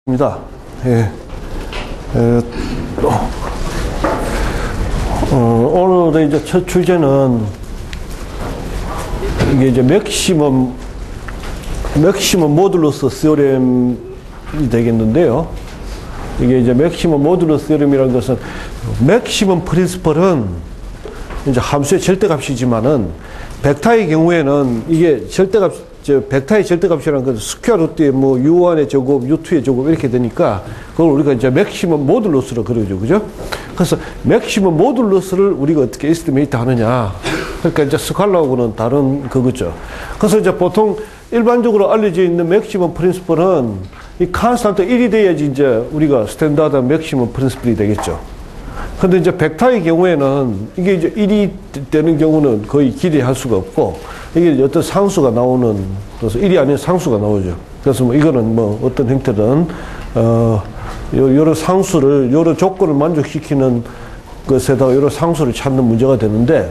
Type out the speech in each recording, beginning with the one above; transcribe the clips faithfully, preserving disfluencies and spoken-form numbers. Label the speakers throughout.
Speaker 1: 입니다. 예. 에, 어, 오늘의 이제 첫 주제는 이게 이제 맥시멈 맥시멈 모듈러스 시오렘이 되겠는데요. 이게 이제 맥시멈 모듈러스 시오렘이라는 것은 맥시멈 프린시플은 이제 함수의 절대값이지만은 벡터의 경우에는 이게 절대값 저 벡터의 절대값이라는 건 스퀘어 루트의 뭐 유원의 제곱, 유투의 제곱 이렇게 되니까 그걸 우리가 이제 맥시멈 모듈러스로 그려죠, 그죠? 그래서 맥시멈 모듈러스를 우리가 어떻게 에스티메이트 하느냐? 그러니까 이제 스칼라하고는 다른 그거죠. 그래서 이제 보통 일반적으로 알려져 있는 맥시멈 프린시플은 이 컨스탄트 일이 돼야지 이제 우리가 스탠다드 맥시멈 프린시플이 되겠죠. 근데 이제 벡터의 경우에는 이게 이제 일이 되는 경우는 거의 기대할 수가 없고 이게 어떤 상수가 나오는, 그래서 일이 아닌 상수가 나오죠. 그래서 뭐 이거는 뭐 어떤 형태든 어 여러 상수를 여러 조건을 만족시키는 것에다가 여러 상수를 찾는 문제가 되는데,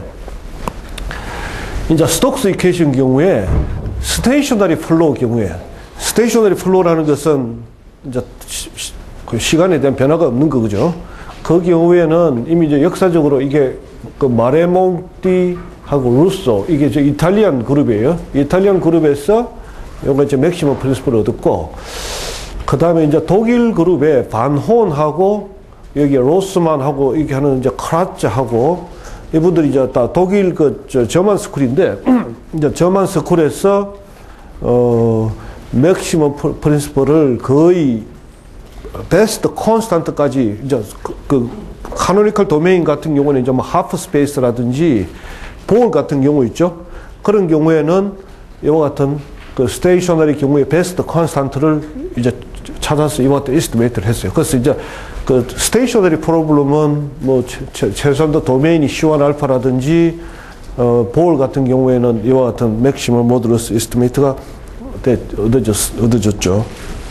Speaker 1: 이제 스톡스 이퀘이션 경우에 스테이셔너리 플로우 경우에 스테이셔너리 플로우라는 것은 이제 시, 그 시간에 대한 변화가 없는 거죠. 그 경우에는 이미 이제 역사적으로 이게 그 마레몽띠 하고 루소, 이게 저 이탈리안 그룹이에요. 이탈리안 그룹에서 요거 이제 맥시멈 프린시플을 얻었고, 그 다음에 이제 독일 그룹에 반혼하고 여기 로스만하고 이렇게 하는 이제 크라츠하고 이분들이 이제 다 독일 그 저 저만 스쿨인데 이제 저만 스쿨에서 어 맥시멈 프린시플을 거의 베스트 콘스탄트까지 이제 그, 그 카노니컬 도메인 같은 경우는 이제 뭐 하프 스페이스라든지 볼 같은 경우 있죠. 그런 경우에는 이와 같은 그 스테이셔너리 경우에 베스트 콘스탄트를 이제 찾아서 이와 같은 에스티메이트를 했어요. 그래서 이제 그 스테이셔너리 프로블럼은 뭐 최, 최소한 도메인이 씨 원 알파라든지 어, 볼 같은 경우에는 이와 같은 맥시멈 모듈러스 에스티메이트가 얻어졌, 얻어졌죠.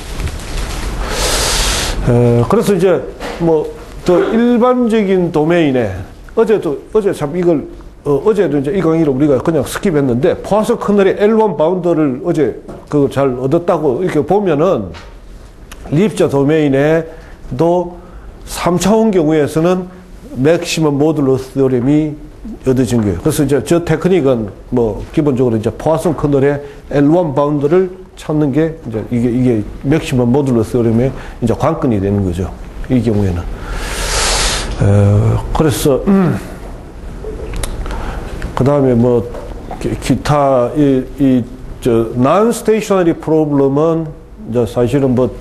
Speaker 1: 에, 그래서 이제 뭐 더 일반적인 도메인에 어제도 어제 참 이걸 어, 어제도 이제 이 강의를 우리가 그냥 스킵했는데 포아son 커널의 엘 원 바운더를 어제 그거 잘 얻었다고 이렇게 보면은 립자 도메인에도 삼 차원 경우에서는 맥시멈 모듈러스 테오렘이 얻어진 거예요. 그래서 이제 저 테크닉은 뭐 기본적으로 이제 포아son 커널의 엘 원 바운더를 찾는 게 이제 이게 이게 맥시멈 모듈러스 테오렘의 이제 관건이 되는 거죠. 이 경우에는. 어, 그래서 음, 그 다음에 뭐 기, 기타 이 이 저 non stationary problem은 이제 사실은 뭐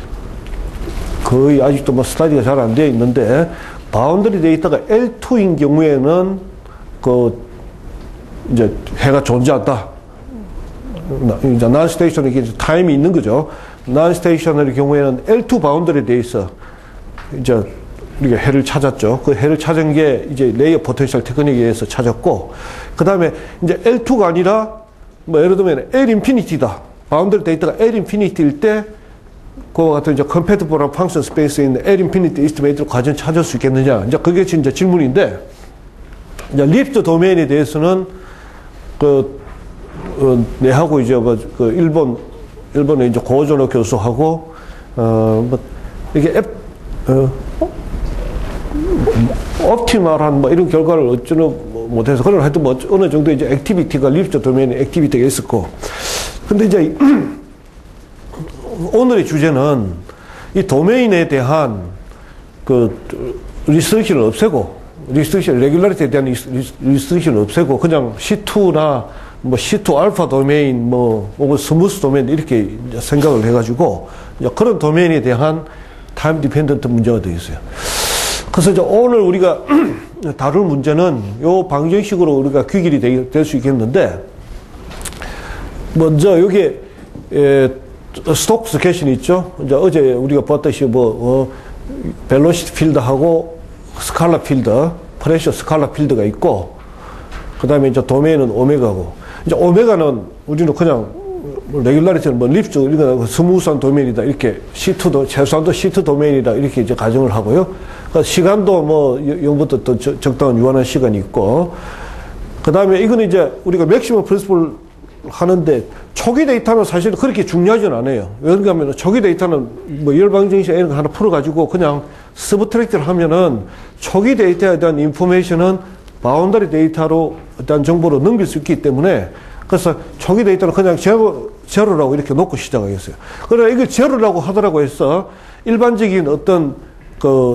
Speaker 1: 거의 아직도 뭐 스타디가 잘 안 되어 있는데, 바운더리 데이터가 엘 투인 경우에는 그 이제 해가 존재한다. 이제 non stationary 타임이 있는 거죠. non stationary 경우에는 엘 투 바운더리 돼 있어. 이제 우리가 해를 찾았죠. 그 해를 찾은 게 이제 레이어 포텐셜 테크닉에 의해서 찾았고, 그 다음에 이제 엘 투가 아니라 뭐 예를 들면 엘 인피니티다. 바운더리 데이터가 엘 인피니티일 때 그와 같은 이제 컴패티블한 펑션 스페이스에 있는 엘 인피니티 에스티메이트를 과연 찾을 수 있겠느냐. 이제 그게 진짜 질문인데, 이제 립스 도메인에 대해서는 그 어, 내하고 이제 뭐 그 일본 일본의 이제 고조노 교수하고 어 뭐 이게 앱 어, 옵티멀한 뭐 이런 결과를 어쩌는 못해서, 그런 하여튼 뭐 어느 정도 이제 액티비티가 립스 도메인의 액티비티가 있었고, 근데 이제 오늘의 주제는 이 도메인에 대한 그 리스트릭션을 없애고, 리스트릭션, 레귤러리티에 대한 리스트릭션을 없애고 그냥 씨 투나 뭐 씨 투 알파 도메인 뭐 혹은 스무스 도메인 이렇게 생각을 해가지고 그런 도메인에 대한 타임 디펜던트 문제가 되겠어요. 그래서 이제 오늘 우리가 다룰 문제는 요 방정식으로 우리가 귀결이 될 수 있겠는데, 먼저 여기 에, 스톡스 캐신이 있죠. 이제 어제 우리가 봤듯이 뭐 어, 벨로시티 필드하고 스칼라 필드, 프레셔 스칼라 필드가 있고, 그 다음에 이제 도메인은 오메가고, 이제 오메가는 우리는 그냥 레귤라리티는 뭐 립스 이거 스무스한 도메인이다 이렇게 씨 투도 최소한도 씨 투 도메인이다 이렇게 이제 가정을 하고요. 그러니까 시간도 뭐 영부터 또 적당한 유한한 시간이 있고, 그 다음에 이거는 이제 우리가 맥시멈 프린시플 하는데 초기 데이터는 사실 그렇게 중요하진 않아요. 왜그런가 하면 초기 데이터는 뭐 열방정식 이런 거 하나 풀어가지고 그냥 서브트랙트를 하면은 초기 데이터에 대한 인포메이션은 바운더리 데이터로 일단 정보로 넘길 수 있기 때문에 그래서 초기 데이터는 그냥 제로, 제로라고 이렇게 놓고 시작하겠어요. 그러나 이걸 제로라고 하더라고 해서 일반적인 어떤 그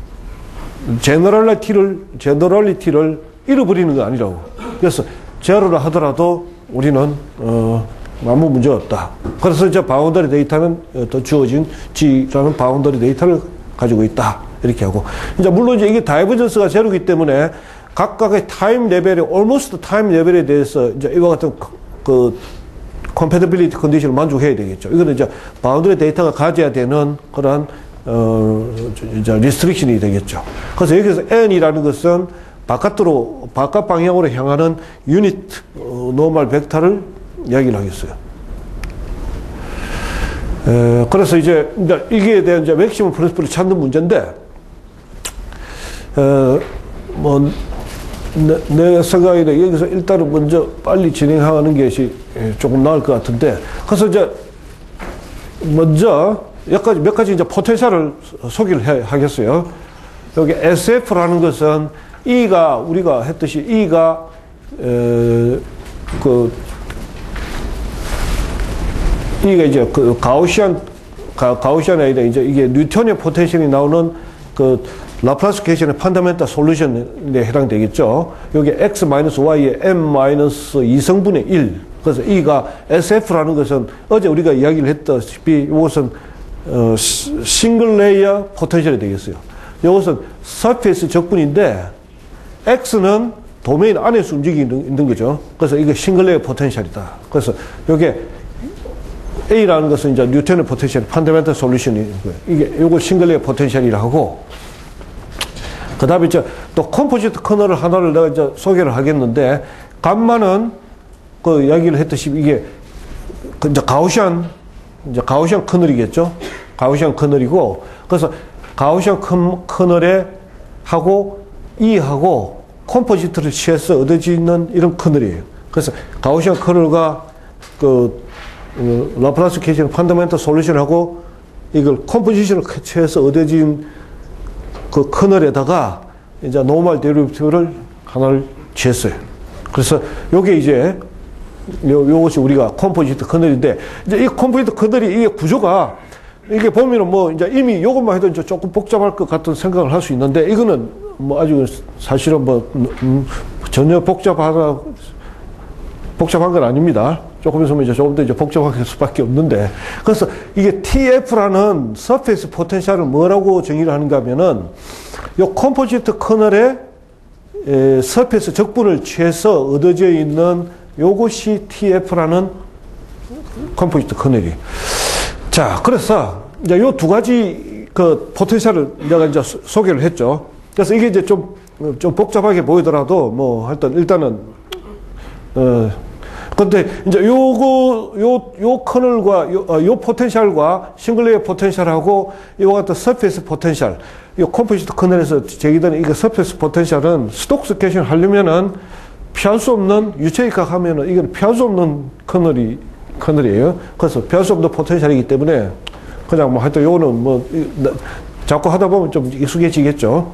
Speaker 1: 제너럴리티를 제너럴리티를 잃어버리는 거 아니라고. 그래서 제로라 하더라도 우리는 어 아무 문제 없다. 그래서 이제 바운더리 데이터는 또 주어진 G라는 바운더리 데이터를 가지고 있다. 이렇게 하고 이제 물론 이제 이게 다이버전스가 제로이기 때문에 각각의 타임 레벨에 almost 타임 레벨에 대해서 이제 이와 같은 그 compatibility 컨디션을 만족해야 되겠죠. 이거는 이제 바운더리 데이터가 가져야 되는 그런 어 이제 리스트릭션이 되겠죠. 그래서 여기서 n이라는 것은 바깥으로 바깥 방향으로 향하는 유닛 어, 노멀 벡터를 이야기를 하겠어요. 에, 그래서 이제, 이제 이게 대한 이제 맥시멈 프린시플을 찾는 문제인데, 에, 뭐 내, 내 생각에 여기서 일단은 먼저 빨리 진행하는 것이 조금 나을 것 같은데, 그래서 이제 먼저 몇 가지 몇 가지 이제 포텐셜을 소개를 해, 하겠어요. 여기 에스에프라는 것은 E가 우리가 했듯이 E가 에, 그 E가 이제 그 가우시안 가, 가우시안이 아니라 이제 이게 뉴턴의 포텐셜이 나오는 그 라플라스 계션의 펀더멘탈 솔루션에 해당되겠죠. 여기 x 마이너스 y의 m 마이너스 이 성분의 일. 그래서 E가 에스에프라는 것은 어제 우리가 이야기를 했다시피 이것은 어, 싱글 레이어 포텐셜이 되겠어요. 이것은 서페이스 적분인데 X는 도메인 안에서 움직이는 있는 거죠. 그래서 이게 싱글 레이어 포텐셜이다. 그래서 이게 A라는 것은 이제 뉴턴의 포텐셜, 펀더멘탈 솔루션이 이게 요걸 싱글 레이어 포텐셜이라고 하고, 그 다음에 이제 또 컴포지트 커널을 하나를 내가 이제 소개를 하겠는데, 감마는 그 이야기를 했듯이 이게 그 이제 가우시안, 이제 가우시안 커널이겠죠. 가우시안 커널이고, 그래서 가우시안 커널에 하고 E하고 컴포지트를 취해서 얻어지는 이런 커널이에요. 그래서 가우시안 커널과 그 어, 라플라스 계시는 펀더멘탈 솔루션하고 이걸 컴포지션을 취해서 얻어진 그 커널에다가 이제 노멀 데리베이티브를 하나를 취했어요. 그래서 요게 이제 요, 요것이 우리가 컴포지트 커널인데, 이제 이 컴포지트 커널이 이게 구조가 이게 보면은 뭐 이제 이미 요것만 해도 이제 조금 복잡할 것 같은 생각을 할 수 있는데, 이거는 뭐 아주 사실은 뭐 음, 전혀 복잡하다 복잡한 건 아닙니다. 조금 있으면 이제 조금 더 이제 복잡할 수밖에 없는데, 그래서 이게 티에프라는 서페이스 포텐셜을 뭐라고 정의를 하는가 하면은 요 컴포지트 커널에 에, 서페이스 적분을 취해서 얻어져 있는 요것이 티에프라는 컴포지트 커널이. 자, 그래서 이제 요 두 가지 그 포텐셜을 내가 이제 소개를 했죠. 그래서 이게 이제 좀, 좀 복잡하게 보이더라도 뭐 하여튼 일단은, 어, 근데 이제 요거, 요, 요 커널과 요, 어, 요 포텐셜과 싱글레이어 포텐셜하고 이와 같은 서페이스 포텐셜, 이 컴포지트 커널에서 제기되는 이거 서페이스 포텐셜은 스톡스 계션 하려면은 피할 수 없는 유체익학 하면은 이건 피할 수 없는 커널이, 커널이에요. 그래서 피할 수 없는 포텐셜이기 때문에 그냥 뭐 하여튼 요거는 뭐 자꾸 하다 보면 좀 익숙해지겠죠.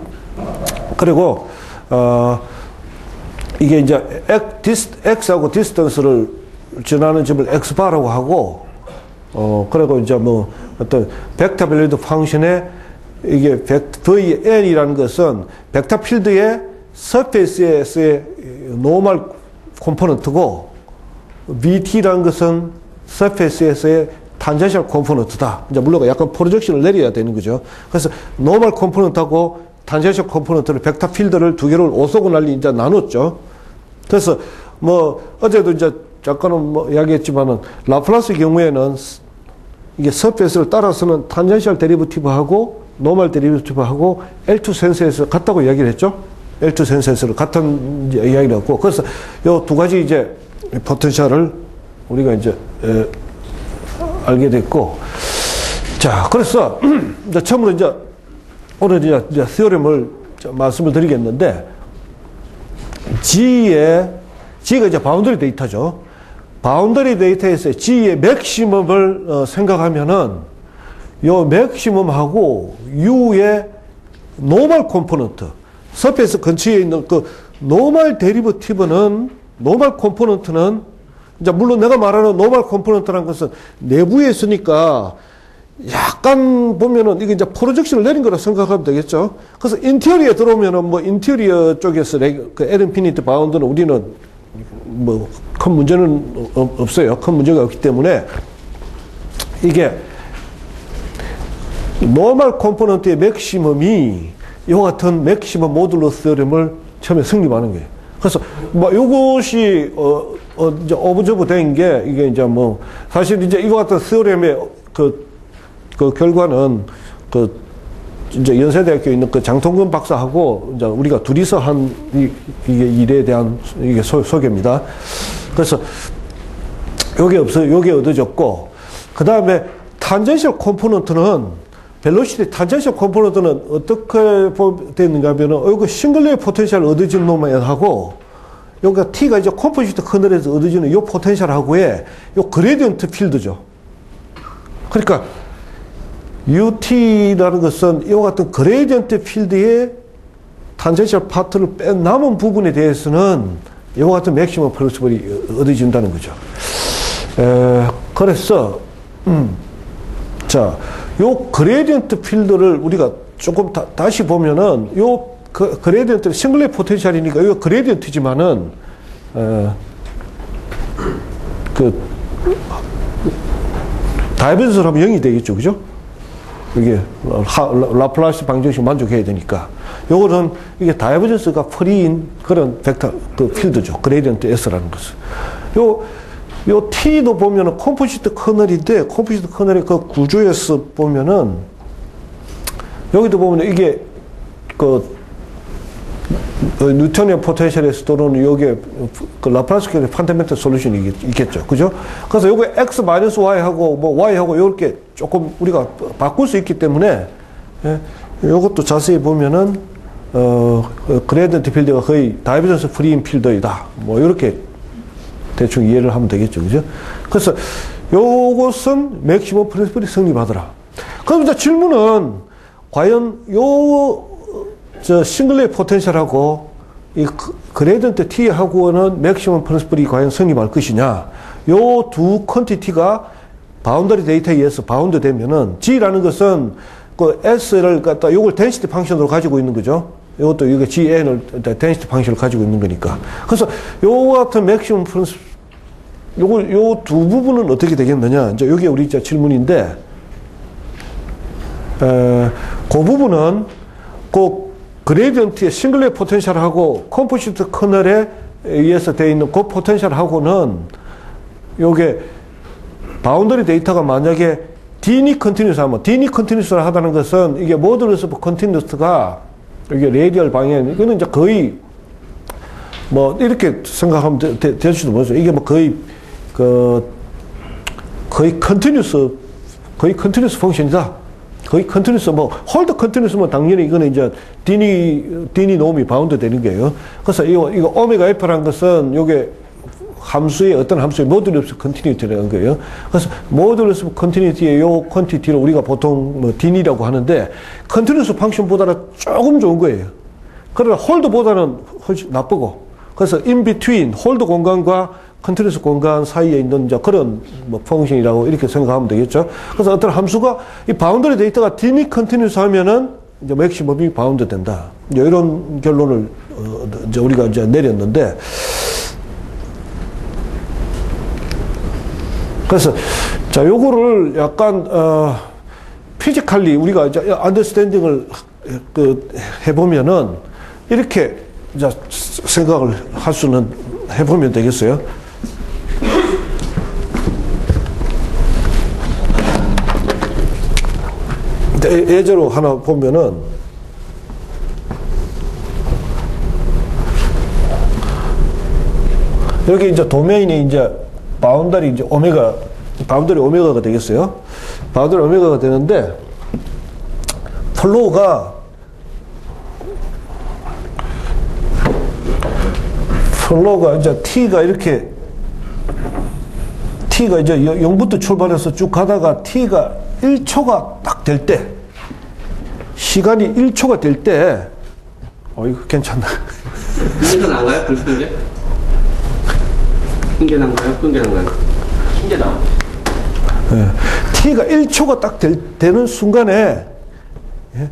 Speaker 1: 그리고, 어, 이게 이제 X하고 디스턴스를 전하는 점을 X바라고 하고, 어, 그리고 이제 뭐 어떤 벡터 밸리드 펑션에 이게 브이엔이라는 것은 벡터 필드의 서페이스에서의 노멀 컴포넌트고, 브이티라는 것은 서페이스에서의 탄젠셜 컴포넌트다. 이제 물론 약간 프로젝션을 내려야 되는 거죠. 그래서 노멀 컴포넌트하고 탄젠셜 컴포넌트를 벡터 필드를 두 개를 오소고날리 이제 나눴죠. 그래서 뭐 어제도 이제 잠깐은 뭐 이야기했지만은 라플라스 경우에는 이게 서페이스를 따라서는 탄젠셜 데리버티브하고 노멀 데리버티브하고 엘 투 센스에서 같다고 이야기를 했죠. 엘 투 센스에서 같은 이야기를 했고, 그래서 요 두 가지 이제 포텐셜을 우리가 이제 에, 알게 됐고, 자, 그래서 이제 처음으로 이제 오늘 이제, 이제 theorem을 말씀을 드리겠는데, G의, G가 이제 바운더리 데이터죠. 바운더리 데이터에서 G의 맥시멈을 어, 생각하면은 요 맥시멈하고 U의 노멀 컴포넌트, 서페이스 근처에 있는 그 노멀 데리버티브는, 노멀 컴포넌트는, 이제 물론 내가 말하는 노멀 컴포넌트라는 것은 내부에 있으니까 약간 보면은 이게 이제 프로젝션을 내린 거라 생각하면 되겠죠. 그래서 인테리어에 들어오면은 뭐 인테리어 쪽에서 그 에른피니트 바운드는 우리는 뭐 큰 문제는 없어요. 큰 문제가 없기 때문에 이게 노멀 컴포넌트의 맥시멈이 이 같은 맥시멈 모듈러 스러름을 처음에 성립하는 거예요. 그래서 뭐 요것이 어, 어 이제 오브저브 된 게 이게 이제 뭐 사실 이제 이거 같은 스러름의 그, 그 결과는 그 이제 연세대학교에 있는 그 장통근 박사하고 이제 우리가 둘이서 한 이, 이게 일에 대한 이게 소, 소개입니다. 그래서 요게 없어요. 요게 얻어졌고, 그 다음에 탄젠셜 컴포넌트는 벨로시티 탄젠셜 컴포넌트는 어떻게 되는가 하면은 요거 싱글레어 포텐셜 얻어지는 놈만 하고, 요가 T가 이제 컴포지트 커널에서 얻어지는 요 포텐셜하고의 요 그레디언트 필드죠. 그러니까 유티라는 것은 이와 같은 그레디언트 필드의 탄젠셜 파트를 뺀 남은 부분에 대해서는 이와 같은 맥시멈 프린시플이 얻어진다는 거죠. 에, 그래서 음, 자, 요 그레디언트 필드를 우리가 조금 다, 다시 보면은 요 그, 그레디언트 싱글레 포텐셜이니까 요 그레디언트지만은 에, 그 다이버전스를 하면 영이 되겠죠, 그죠? 이게 라플라스 방정식 만족해야 되니까 요거는 이게 다이버전스가 프리인 그런 벡터 그 필드죠. 그레디언트 S라는 것은. 요, 요 T도 보면은 컴포지트 커널인데 컴포지트 커널의 그 구조에서 보면은 여기도 보면 이게 그 뉴턴의 포텐셜에서 또는 여기에 그 라플라스의 펀더멘털 솔루션이 있겠죠. 그죠? 그래서 요게 X 마이너스 Y하고 뭐 Y하고 요렇게 조금 우리가 바꿀 수 있기 때문에, 예, 요것도 자세히 보면은, 어, 그레디언트 필드가 거의 다이버전스 프리인 필드이다. 뭐, 요렇게 대충 이해를 하면 되겠죠. 그죠? 그래서 요것은 맥시멈 프린시플이 성립하더라. 그럼 이제 질문은 과연 요 저 싱글레어 포텐셜하고 이 그레디언트 T하고는 맥시멈 프린시플이 과연 성립할 것이냐. 요 두 퀀티티가 바운더리 데이터에 의해서 바운드 되면은 G라는 것은 그 S를 갖다 요걸 덴시티 펑션으로 가지고 있는 거죠. 이것도 이게 지엔을 덴시티 펑션을 가지고 있는 거니까. 그래서 요 같은 맥시멈 프린시플 요걸 요 두 부분은 어떻게 되겠느냐. 이제 요게 우리 이제 질문인데, 에, 그 부분은 꼭 그레디언트의 싱글레어 포텐셜하고 컴포지트 커널에 의해서 되어 있는 그 포텐셜하고는 요게 바운더리 데이터가 만약에 디니 컨티뉴스 하면, 디니 컨티뉴스라 하다는 것은 이게 모듈러스 오브 컨티뉴스가 이게 레디얼 방향, 이거는 이제 거의 뭐 이렇게 생각하면 되, 되, 될 수도 모르죠. 이게 뭐 거의 그 거의 컨티뉴스 거의 컨티뉴스 펑션이다. 거의 컨티뉴스, 뭐, 홀드 컨티뉴스면 당연히 이거는 이제 디니, 디니 놈이 바운드 되는 거예요. 그래서 이거, 이거 오메가 F라는 것은 요게 함수의 어떤 함수의 모듈러스 컨티뉴티라는 거예요. 그래서 모듈러스 컨티뉴티의 요 퀀티티를 우리가 보통 뭐 디니라고 하는데 컨티뉴스 펑션보다는 조금 좋은 거예요. 그러나 홀드보다는 훨씬 나쁘고. 그래서 in between 홀드 공간과 컨티뉴스 공간 사이에 있는 이제 그런 뭐 펑션이라고 이렇게 생각하면 되겠죠. 그래서 어떤 함수가 이 바운더리 데이터가 디니 컨티뉴스 하면은 이제 맥시멈이 바운드 된다. 이제 이런 결론을 어 이제 우리가 이제 내렸는데, 그래서 자 요거를 약간 어 피지컬리 우리가 이제 안더스탠딩을 그 해보면은 이렇게 이제 생각을 할 수는 해보면 되겠어요. 예제로 하나 보면은 여기 이제 도메인이 이제 바운더리 이제 오메가 바운더리 오메가가 되겠어요. 바운더리 오메가가 되는데 플로우가 플로우가 이제 T가 이렇게 t가 이제 영부터 출발해서 쭉 가다가 t가 일 초가 딱 될 때, 시간이 일 초가 될 때, 어, 이거 괜찮나?
Speaker 2: 끈게 난가요? 불 끈게? 끈게 난가요? 끈게 난가요? 끈게 나.
Speaker 1: 예. t가 일 초가 딱 될, 되는 순간에, 예?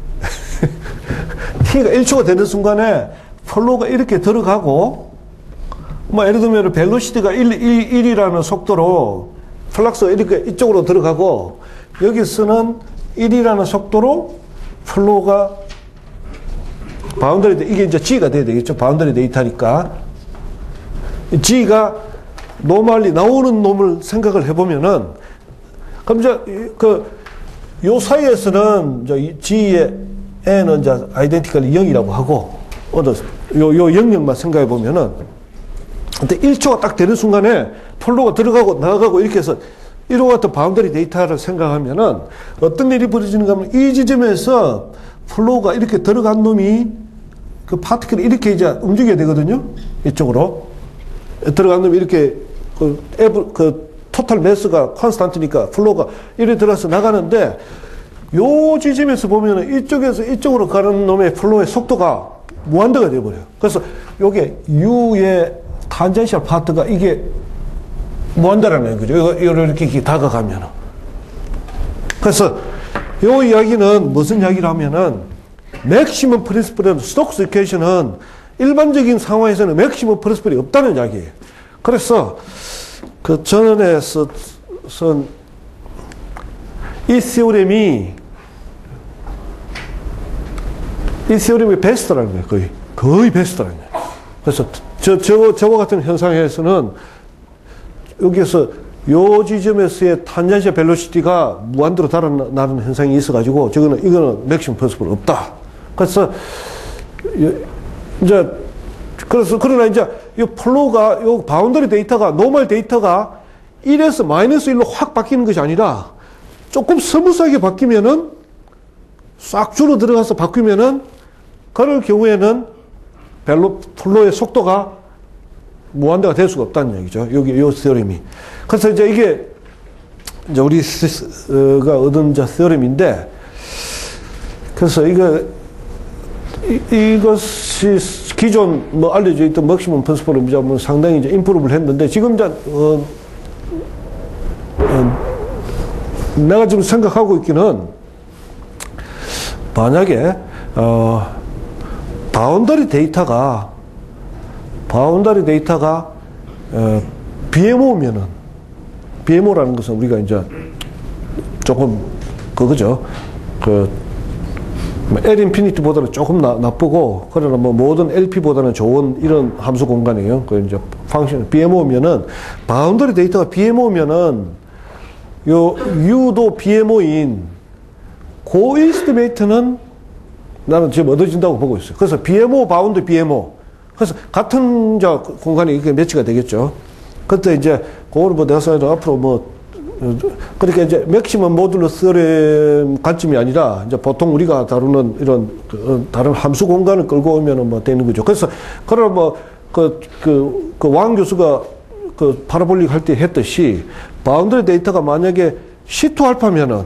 Speaker 1: t가 일 초가 되는 순간에 플로우가 이렇게 들어가고, 뭐 예를 들면 벨로시티가 일, 일, 일이라는 속도로 플락스가 이렇게 이쪽으로 들어가고, 여기서는 일이라는 속도로 플로우가 바운더리 데 이게 이제 G가 돼야 되겠죠. 바운더리 데이터니까. G가 노멀리 나오는 놈을 생각을 해보면은, 그럼 이제 그, 요 사이에서는 이제 G의 N은 이제 아이덴티컬이 영이라고 하고, 어떤 요, 요 영역만 생각해 보면은, 근데 일 초가 딱 되는 순간에 플로우가 들어가고 나가고 이렇게 해서 이런 같은 바운더리 데이터를 생각하면은 어떤 일이 벌어지는가 하면 이 지점에서 플로우가 이렇게 들어간 놈이 그 파티클이 이렇게 이제 움직여야 되거든요. 이쪽으로. 들어간 놈이 이렇게 그, 에브, 그 토탈 매스가 컨스탄트니까 플로우가 이렇게 들어가서 나가는데 요 지점에서 보면은 이쪽에서 이쪽으로 가는 놈의 플로우의 속도가 무한대가 되어버려요. 그래서 요게 U의 탄젠셜 파트가 이게 무한대라는 거죠. 이렇게, 이렇게 다가가면은. 그래서 요 이야기는 무슨 이야기를 하면은 맥시멈 프린시플은 스톡스 이퀘이션은 일반적인 상황에서는 맥시멈 프린시플이 없다는 이야기예요. 그래서 그 전원에 쓴 이 시오렘이 이 시오렘이 베스트라는 거예요. 거의 거의 베스트라는 거예요. 그래서 저, 저, 저와 같은 현상에서는 여기에서 요 지점에서의 탄젠셜 벨로시티가 무한대로 달아나는 현상이 있어가지고 저거는 이거는 맥시멈 프린시플 없다. 그래서 이제 그래서 그러나 이제 이 플로우가 요 바운더리 데이터가 노멀 데이터가 일에서 마이너스 일로 확 바뀌는 것이 아니라 조금 스무스하게 바뀌면은 싹 줄어 들어가서 바뀌면은 그럴 경우에는 벨로 플로우의 속도가 무한대가 될 수가 없다는 얘기죠. 여기 요 시오렘이. 그래서 이제 이게 이제 우리가 얻은 자 시오렘인데, 그래서 이거 이, 이것이 기존 뭐 알려져 있던 맥시멈 프린시플을 이제 뭐 상당히 이제 임프루브를 했는데 지금 이제 어, 어, 내가 지금 생각하고 있기는 만약에 어, 바운더리 데이터가 바운더리 데이터가 어, 비엠오면은 비엠오라는 것은 우리가 이제 조금 그거죠. 그 L 인피니티보다는 조금 나, 나쁘고 그러나 뭐 모든 엘피보다는 좋은 이런 함수 공간이에요. 그 이제 펑션 비엠오면은 바운더리 데이터가 비엠오면은 요 U도 비엠오인 고 에스티메이트는 나는 지금 얻어진다고 보고 있어요. 그래서 비엠오 바운드 비엠오. 그래서 같은 저 공간이 이렇게 매치가 되겠죠. 그때 이제 그거는 뭐 내가 생각해도 앞으로 뭐 그러니까 이제 맥시멈 모듈러 시오렘 관점이 아니라 이제 보통 우리가 다루는 이런 그 다른 함수 공간을 끌고 오면은 뭐 되는 거죠. 그래서 그러나 뭐그 그 그 왕 교수가 그 파라볼릭 할 때 했듯이 바운더리 데이터가 만약에 씨 투 알파면은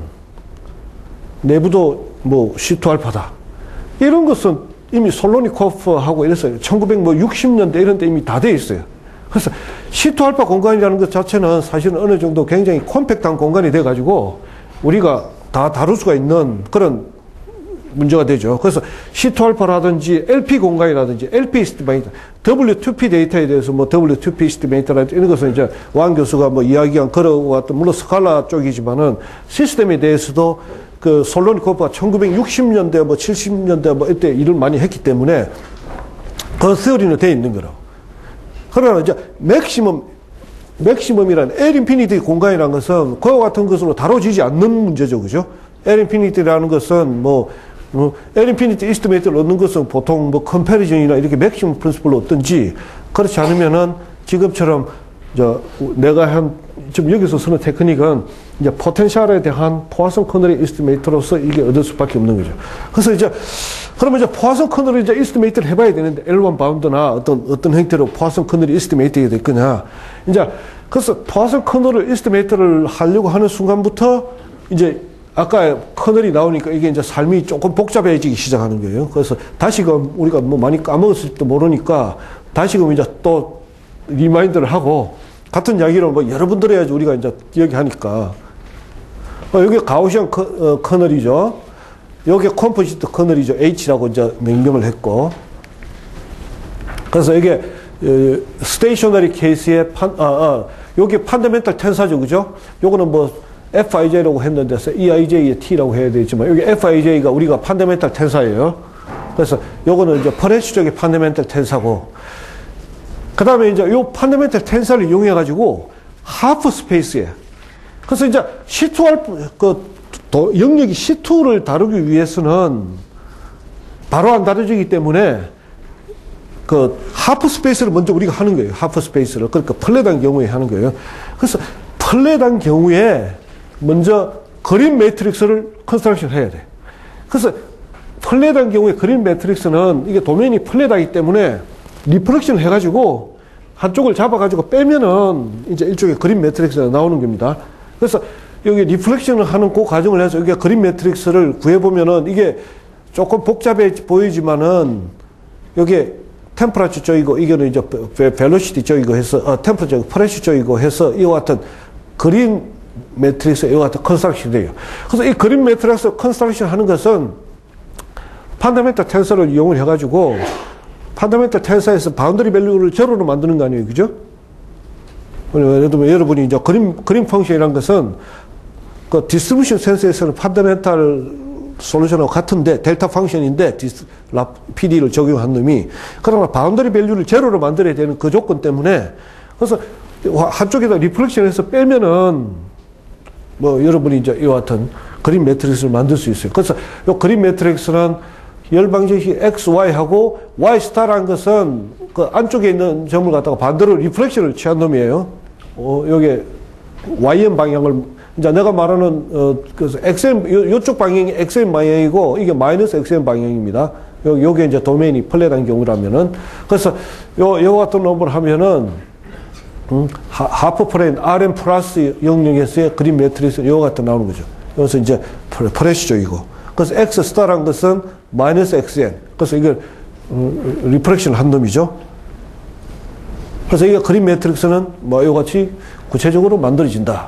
Speaker 1: 내부도 뭐 씨 투 알파다. 이런 것은 이미 솔로니코프하고 이랬어요. 천구백육십 년대 이런 때 이미 다 돼 있어요. 그래서 씨 투 알파 공간이라는 것 자체는 사실은 어느 정도 굉장히 컴팩트한 공간이 돼가지고 우리가 다 다룰 수가 있는 그런 문제가 되죠. 그래서 씨 투 알파라든지 엘피 공간이라든지 엘피 에스티메이터, 더블유 투 피 데이터에 대해서 뭐 더블유 투 피 에스티메이터라든지 이런 것은 이제 왕 교수가 뭐 이야기한 걸어왔던 물론 스칼라 쪽이지만은 시스템에 대해서도 그 솔로니코프가 천구백육십 년대 뭐 칠십 년대 뭐 이때 일을 많이 했기 때문에 그 시어리는 돼 있는 거라고. 그러나 이제 맥시멈, 맥시멈이라는 L 인피니티 공간이라는 것은 그와 같은 것으로 다뤄지지 않는 문제죠. 그죠? L 인피니티라는 것은 뭐, 뭐 L 인피니티 이스티메이트를 얻는 것은 보통 뭐 컴패리전이나 이렇게 맥시멈 프린시플로 얻든지 그렇지 않으면은 지금처럼 저 내가 한 지금 여기서 쓰는 테크닉은 이제 포텐셜에 대한 포화성 커널의 이스티메이터로서 이게 얻을 수밖에 없는 거죠. 그래서 이제 그러면 이제 포화성 커널을 이제 이스티메이터를 해봐야 되는데 엘 원 바운드나 어떤 어떤 형태로 포화성 커널이 이스티메이트가 될 거냐. 이제 그래서 포화성 커널을 에스티메이트를 하려고 하는 순간부터 이제 아까 커널이 나오니까 이게 이제 삶이 조금 복잡해지기 시작하는 거예요. 그래서 다시금 우리가 뭐 많이 까먹었을지도 모르니까 다시금 이제 또 리마인드를 하고 같은 이야기를 뭐 여러 번 들어야지 우리가 이제 기억이 하니까. 어, 여기 가우시안 커, 어, 커널이죠. 여기 컴포지트 커널이죠. H라고 이제 명명을 했고. 그래서 이게 스테이셔너리 케이스의 판, 아, 아, 여기 판더멘탈 텐사죠. 그죠? 요거는 뭐 에프아이제이라고 했는데 이아이제이의 T라고 해야 되지만 여기 에프아이제이가 우리가 판더멘탈 텐사예요. 그래서 요거는 이제 퍼레시적인 판더멘탈 텐사고, 그 다음에 이제 요 판더멘탈 텐사를 이용해 가지고 하프 스페이스에, 그래서 이제 씨 투 알파 그 도, 영역이 씨 투를 다루기 위해서는 바로 안 다뤄지기 때문에 그 하프 스페이스를 먼저 우리가 하는 거예요. 하프 스페이스를. 그러니까 플랫한 경우에 하는 거예요. 그래서 플랫한 경우에 먼저 그린 매트릭스를 컨스트럭션 해야 돼. 그래서 플랫한 경우에 그린 매트릭스는 이게 도메인이 플랫하기 때문에 리플렉션 해가지고 한쪽을 잡아가지고 빼면은 이제 일종의 그린 매트릭스가 나오는 겁니다. 그래서 여기 리플렉션을 하는 그 과정을 해서 여기 그린 매트릭스를 구해보면은 이게 조금 복잡해 보이지만은 여기 템퍼러처 쪽이고 이거는 이제 벨로시티 쪽이고 해서 어, 템퍼러처 프레셔 쪽이고 해서 이와 같은 그린 매트릭스 이와 같은 컨스트럭션이 돼요. 그래서 이 그린 매트릭스 컨스트럭션 하는 것은 판더멘탈 텐서를 이용을 해가지고 판더멘탈 텐서에서 바운더리 밸류를 제로로 만드는 거 아니에요, 그죠? 예를 들면 여러분이 이제 그림 그림 펑션이라는 것은 그 디스트리뷰션 센서에서는 판더멘탈 솔루션하고 같은데 델타 펑션인데 피디를 적용한 놈이, 그러나 바운더리 밸류를 제로로 만들어야 되는 그 조건 때문에, 그래서 한쪽에다 리플렉션해서 빼면은 뭐 여러분이 이제 이와 같은 그린 매트릭스를 만들 수 있어요. 그래서 이 그린 매트릭스는 열방정식 X, Y하고 Y 스타라는 것은 그 안쪽에 있는 점을 갖다가 반대로 리플렉션을 취한 놈이에요. 어, 여기 와이엠 방향을, 이제 내가 말하는, 어, 그래서 엑스엠, 요, 요쪽 방향이 엑스엠 방향이고, 이게 마이너스 엑스엠 방향입니다. 요, 요게 이제 도메인이 플랫한 경우라면은. 그래서 요, 요 같은 놈을 하면은, 음, 하, 하프 플레인 알엠 플러스 영역에서의 그린 매트리스 요 같은 나오는 거죠. 여기서 이제 프레시적이고. 그래서 X 스타라는 것은 마이너스 엑스엔. 그래서 이걸, 음, 리프렉션을 한 놈이죠. 그래서 이게 그린 매트릭스는 뭐 이와 같이 구체적으로 만들어진다.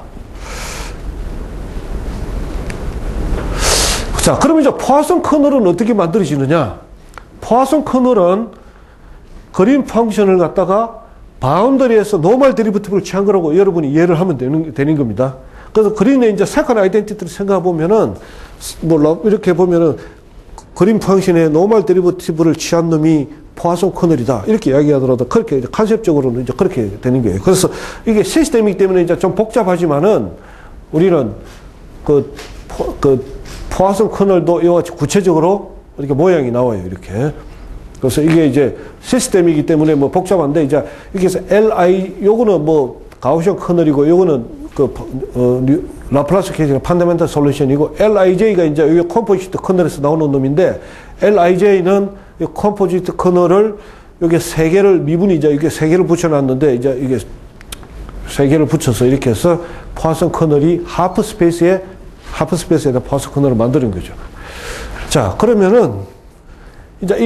Speaker 1: 자, 그럼 이제 포화성 커널은 어떻게 만들어지느냐? 포화성 커널은 그린 펑션을 갖다가 바운더리에서 노멀 데리버티브를 취한 거라고 여러분이 이해를 하면 되는, 되는 겁니다. 그래서 그린의 이제 세컨 아이덴티티를 생각해 보면은, 뭐, 이렇게 보면은, 그린 펑션의 노멀 데리버티브를 취한 놈이 포화성 커널이다. 이렇게 이야기하더라도 그렇게 이제 컨셉적으로는 이제 그렇게 되는 거예요. 그래서 이게 시스템이기 때문에 이제 좀 복잡하지만은 우리는 그, 포, 그, 포화성 커널도 이와 같이 구체적으로 이렇게 모양이 나와요. 이렇게. 그래서 이게 이제 시스템이기 때문에 뭐 복잡한데 이제 이렇게 해서 엘아이, 요거는 뭐 가우시안 커널이고 요거는 그, 어, 라플라스 케이스의 판더멘탈 솔루션이고 엘아이제이가 이제 여기 컴포지트 커널에서 나오는 놈인데 엘아이제이는 이 컴포지트 커널을 여기 세 개를 미분이죠. 이게 세 개를 붙여놨는데 이제 이게 세 개를 붙여서 이렇게 해서 포화성 커널이 하프 스페이스에 하프 스페이스에다 포화성 커널을 만드는 거죠. 자, 그러면은 이제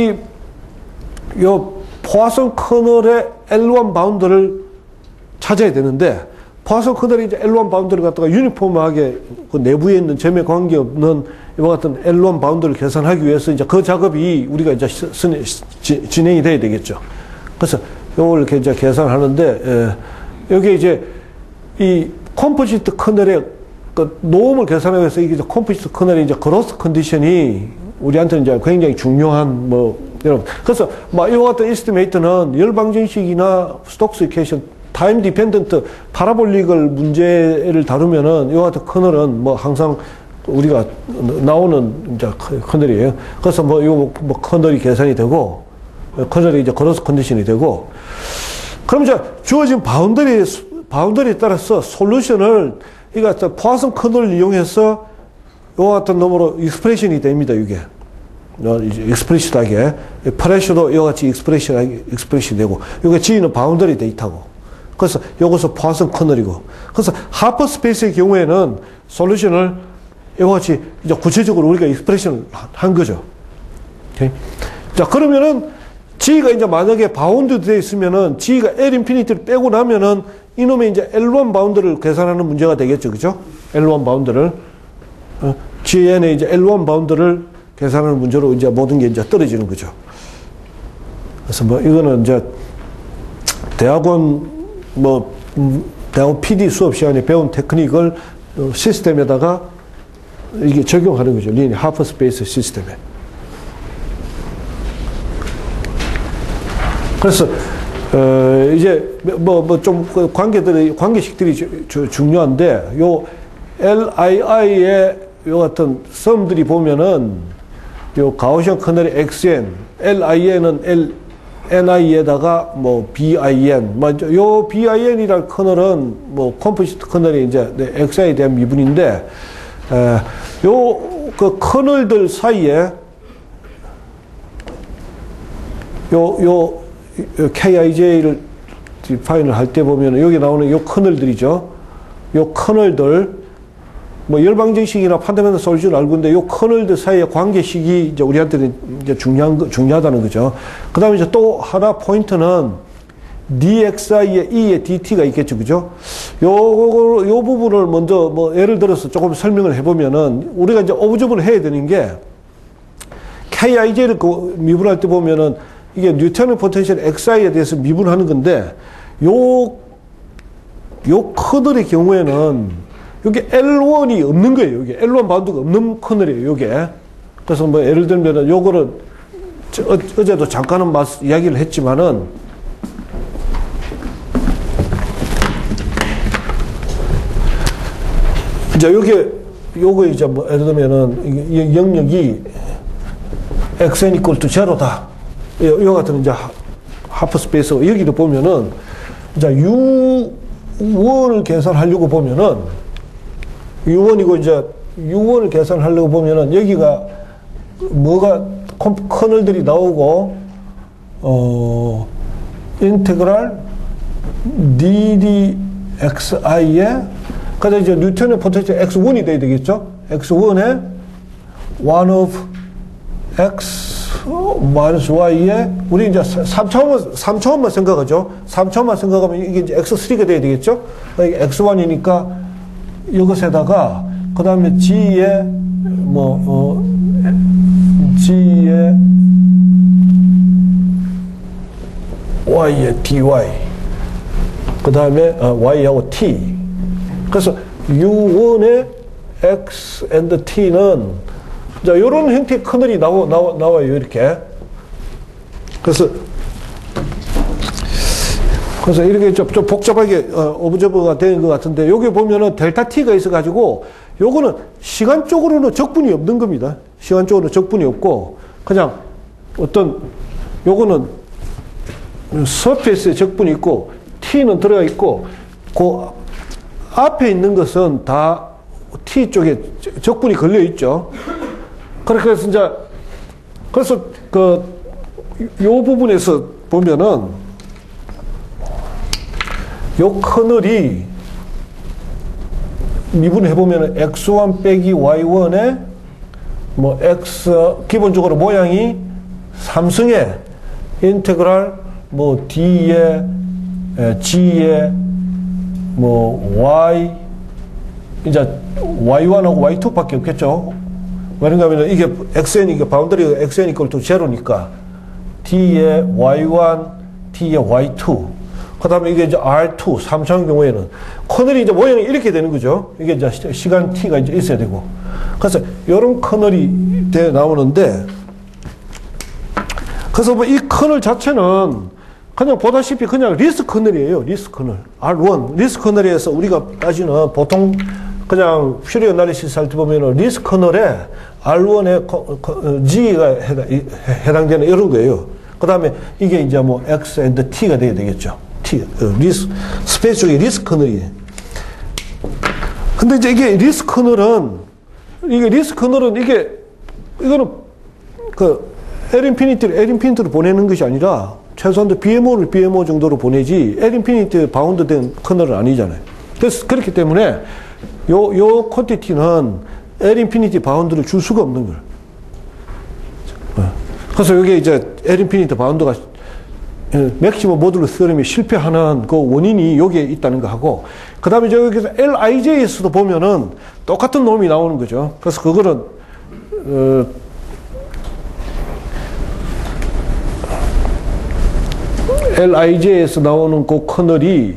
Speaker 1: 이 요 포화성 커널의 엘 원 바운드를 찾아야 되는데 포화성 커널이 이제 엘 원 바운드를 갖다가 유니폼하게 그 내부에 있는 점에 관계없는 이와 같은 엘 원 바운드를 계산하기 위해서 이제 그 작업이 우리가 이제 시, 지, 진행이 돼야 되겠죠. 그래서 요걸 이렇게 이제 계산하는데, 에, 여기 이제 이 컴포지트 커널의 그 노음을 계산하기 위해서 이게 컴포지트 커널의 이제 그로스 컨디션이 우리한테는 이제 굉장히 중요한 뭐, 여러분. 그래서 뭐 이와 같은 에스티메이트는 열방정식이나 스톡스 이퀘이션 타임 디펜던트 파라볼릭을 문제를 다루면은 이와 같은 커널은 뭐 항상 우리가 나오는 이제 커널이에요. 그래서 뭐 이거 뭐 커널이 계산이 되고 커널이 이제 크로스 컨디션이 되고, 그럼 이제 주어진 바운더리 바운더리에 따라서 솔루션을 이거 포화성 커널을 이용해서 이와 같은 놈으로 익스프레션이 됩니다. 이게 익스프레션하게 프레셔도 이와 같이 익스프레션 익스프레션이 되고, 이게 G는 바운더리 데이터고. 그래서 이것은 포화성 커널이고. 그래서 하퍼 스페이스의 경우에는 솔루션을 이와 같이 이제 구체적으로 우리가 익스프레션을 한 거죠. 오케이? 자, 그러면은 G가 이제 만약에 바운드 되어 있으면은 G가 L 인피니티를 빼고 나면은 이놈의 이제 엘 원 바운드를 계산하는 문제가 되겠죠. 그죠? 엘 원 바운드를. 어, 지엔의 이제 엘 원 바운드를 계산하는 문제로 이제 모든 게 이제 떨어지는 거죠. 그래서 뭐 이거는 이제 대학원 뭐 음, 대학원 피디 수업 시간에 배운 테크닉을 시스템에다가 이게 적용하는 거죠. 리니어 하퍼 스페이스 시스템에. 그래서 어 이제 뭐 뭐 좀 관계들이 관계식들이 주, 주, 중요한데 요 엘아이아이의 요 같은 썸들이 보면은 요 가우시안 커널의 엑스엔, 엘아이엔은 L 엔아이에다가 뭐 비아이엔, 뭐 요 비아이엔이라는 커널은 뭐 컴포지트 커널이 이제 엑스아이에 대한 미분인데 에, 요 그 커널들 사이에 요 요 케이아이제이를 디파인을 할 때 보면 여기 나오는 요 커널들이죠. 요 커널들 뭐 열방정식이나 판다멘탈 솔루션을 알고 있는데 요 커널들 사이의 관계식이 이제 우리한테는 이제 중요한 거, 중요하다는 거죠. 그 다음에 이제 또 하나 포인트는 디엑스아이의 E의 디티가 있겠죠. 그죠? 요, 요 부분을 먼저 뭐 예를 들어서 조금 설명을 해보면은 우리가 이제 오브저브를 해야 되는 게 케이아이제이를 그 미분할 때 보면은 이게 뉴턴의 포텐셜 엑스아이에 대해서 미분하는 건데 요, 요 커널의 경우에는 여기 엘 원이 없는 거예요. 여기 엘 원 바운드가 없는 커널이에요. 요게. 그래서 뭐 예를 들면 요거를 어, 어제도 잠깐은 마스, 이야기를 했지만은 이제 요게 요거 이제 뭐 예를 들면은 이 영역이 엑스엔 이퀄 투 제로다. 요 같은 이제 하프 스페이스 여기를 보면은 이제 유 원을 계산하려고 보면은 유 원이고 이제 유 원을 계산하려고 보면은 여기가 뭐가 커널들이 나오고 어 인테그랄 디디엑스아이에 그다음 이제 뉴턴의 포텐셜 엑스 원이 돼야 되겠죠? 엑스 원에 원 of x 마이너스 y에 우리 이제 삼 차원만 삼 차원만 생각하죠. 삼 차원만 생각하면 이게 이제 엑스 쓰리가 돼야 되겠죠? 이게 엑스 원이니까 이것에다가 그 다음에 g에 뭐 어, g에 y에 dy 그 다음에 어, y하고 t 그래서 유 원의 x and t는 자, 요런 형태의 커널이 나와, 나와, 나와요, 이렇게. 그래서, 그래서 이렇게 좀, 좀 복잡하게, 어, 오브저버가 되는 것 같은데, 여기 보면은 델타 T가 있어가지고, 요거는 시간적으로는 적분이 없는 겁니다. 시간적으로 적분이 없고, 그냥 어떤, 요거는 서페이스에 적분이 있고, T는 들어가 있고, 그 앞에 있는 것은 다 T 쪽에 적분이 걸려 있죠. 그래서 이제 그래서 그 요 부분에서 보면은 요 커널이 미분해 보면은 엑스 원 빼기 와이 원에 뭐 x 기본적으로 모양이 삼승의 인테그랄 뭐 d의 g의 뭐 y 이제 와이 원하고 와이 투밖에 없겠죠. 왜냐면 하면 이게 xn 이게 바운더리가 xn 이퀄 투 제로니까 t의 와이 원, t의 와이 투. 그다음에 이게 이제 알 투 삼 차원 경우에는 커널이 이제 모양이 이렇게 되는 거죠. 이게 이제 시간 t가 이제 있어야 되고. 그래서 이런 커널이 돼 나오는데 그래서 뭐 이 커널 자체는 그냥 보다시피 그냥 리스 커널이에요. 리스 커널. 알 원. 리스 커널에서 우리가 따지는 보통 그냥 퓨리 애널리시스 할 때 보면은 리스 커널에 알 원에 G가 해당, 해당되는 이런 거예요. 그 다음에 이게 이제 뭐 X and T가 돼야 되겠죠. T. 리스, 스페이스 쪽에 리스 커널이에요. 근데 이제 이게 리스 커널은, 이게 리스 커널은 이게, 이거는 그 L 인피니티를 L 인피니티로 보내는 것이 아니라 최소한 비엠오를 비엠오 정도로 보내지 L 인피니티 바운드 된 커널은 아니잖아요. 그래서 그렇기 때문에 요, 요 퀀티티는 L 인피니티 바운드를 줄 수가 없는 거예요. 그래서 여기 이제 L 인피니티 바운드가 맥시멈 모듈러 스러움이 실패하는 그 원인이 여기에 있다는 거 하고, 그 다음에 여기서 엘아이제이에서도 보면은 똑같은 놈이 나오는 거죠. 그래서 그거는, 어, 엘아이제이에서 나오는 그 커널이,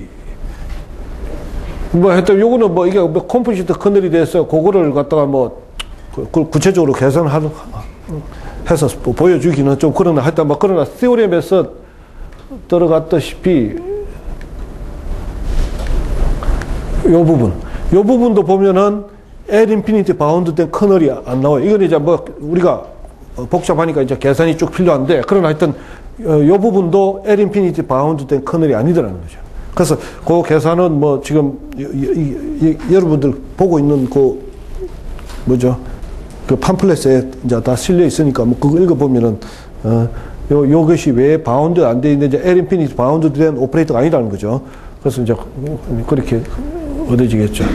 Speaker 1: 뭐 하여튼 요거는 뭐 이게 뭐 컴포지트 커널이 돼서 그거를 갖다가 뭐, 그 구체적으로 계산하는, 해서 보여주기는 좀 그러나, 하여튼 뭐 그러나 시오리엠에서 들어갔다시피 요 부분, 요 부분도 보면은 L 인피니티 바운드 된 커널이 안 나와요. 이건 이제 뭐 우리가 복잡하니까 이제 계산이 쭉 필요한데, 그러나 하여튼 요 부분도 L 인피니티 바운드 된 커널이 아니더라는 거죠. 그래서 그 계산은 뭐 지금 이, 이, 이, 여러분들 보고 있는 그 뭐죠? 그 팜플렛에 이제 다 실려 있으니까 뭐 그거 읽어보면은 어, 요, 요것이 왜 바운드 안 돼 있는지 L 인피니티 바운드 된 오퍼레이터가 아니라는 거죠. 그래서 이제 그렇게 얻어지겠죠.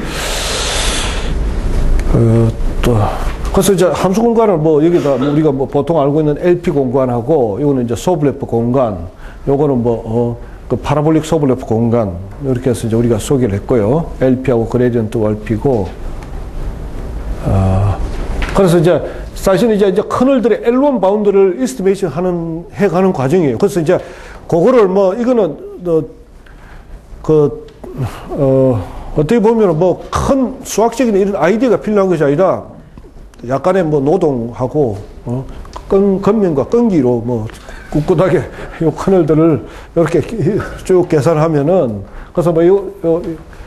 Speaker 1: 어, 또, 그래서 이제 함수 공간을 뭐 여기다 우리가 뭐 보통 알고 있는 엘피 공간하고, 요거는 이제 소블레프 공간, 요거는 뭐, 어, 그 파라볼릭 소블레프 공간, 이렇게 해서 이제 우리가 소개를 했고요. 엘피하고 그레디언트 월피고, 어, 그래서 이제 사실은 이제, 이제 커널들의 엘 원 바운드를 이스티메이션 하는, 해가는 과정이에요. 그래서 이제, 그거를 뭐, 이거는, 어, 그, 어, 어떻게 보면 뭐, 큰 수학적인 이런 아이디어가 필요한 것이 아니라, 약간의 뭐, 노동하고, 어, 끈, 겉면과 끈기로 뭐, 꿋꿋하게 요 커널들을 이렇게 쭉 계산하면은, 그래서 뭐, 요, 요,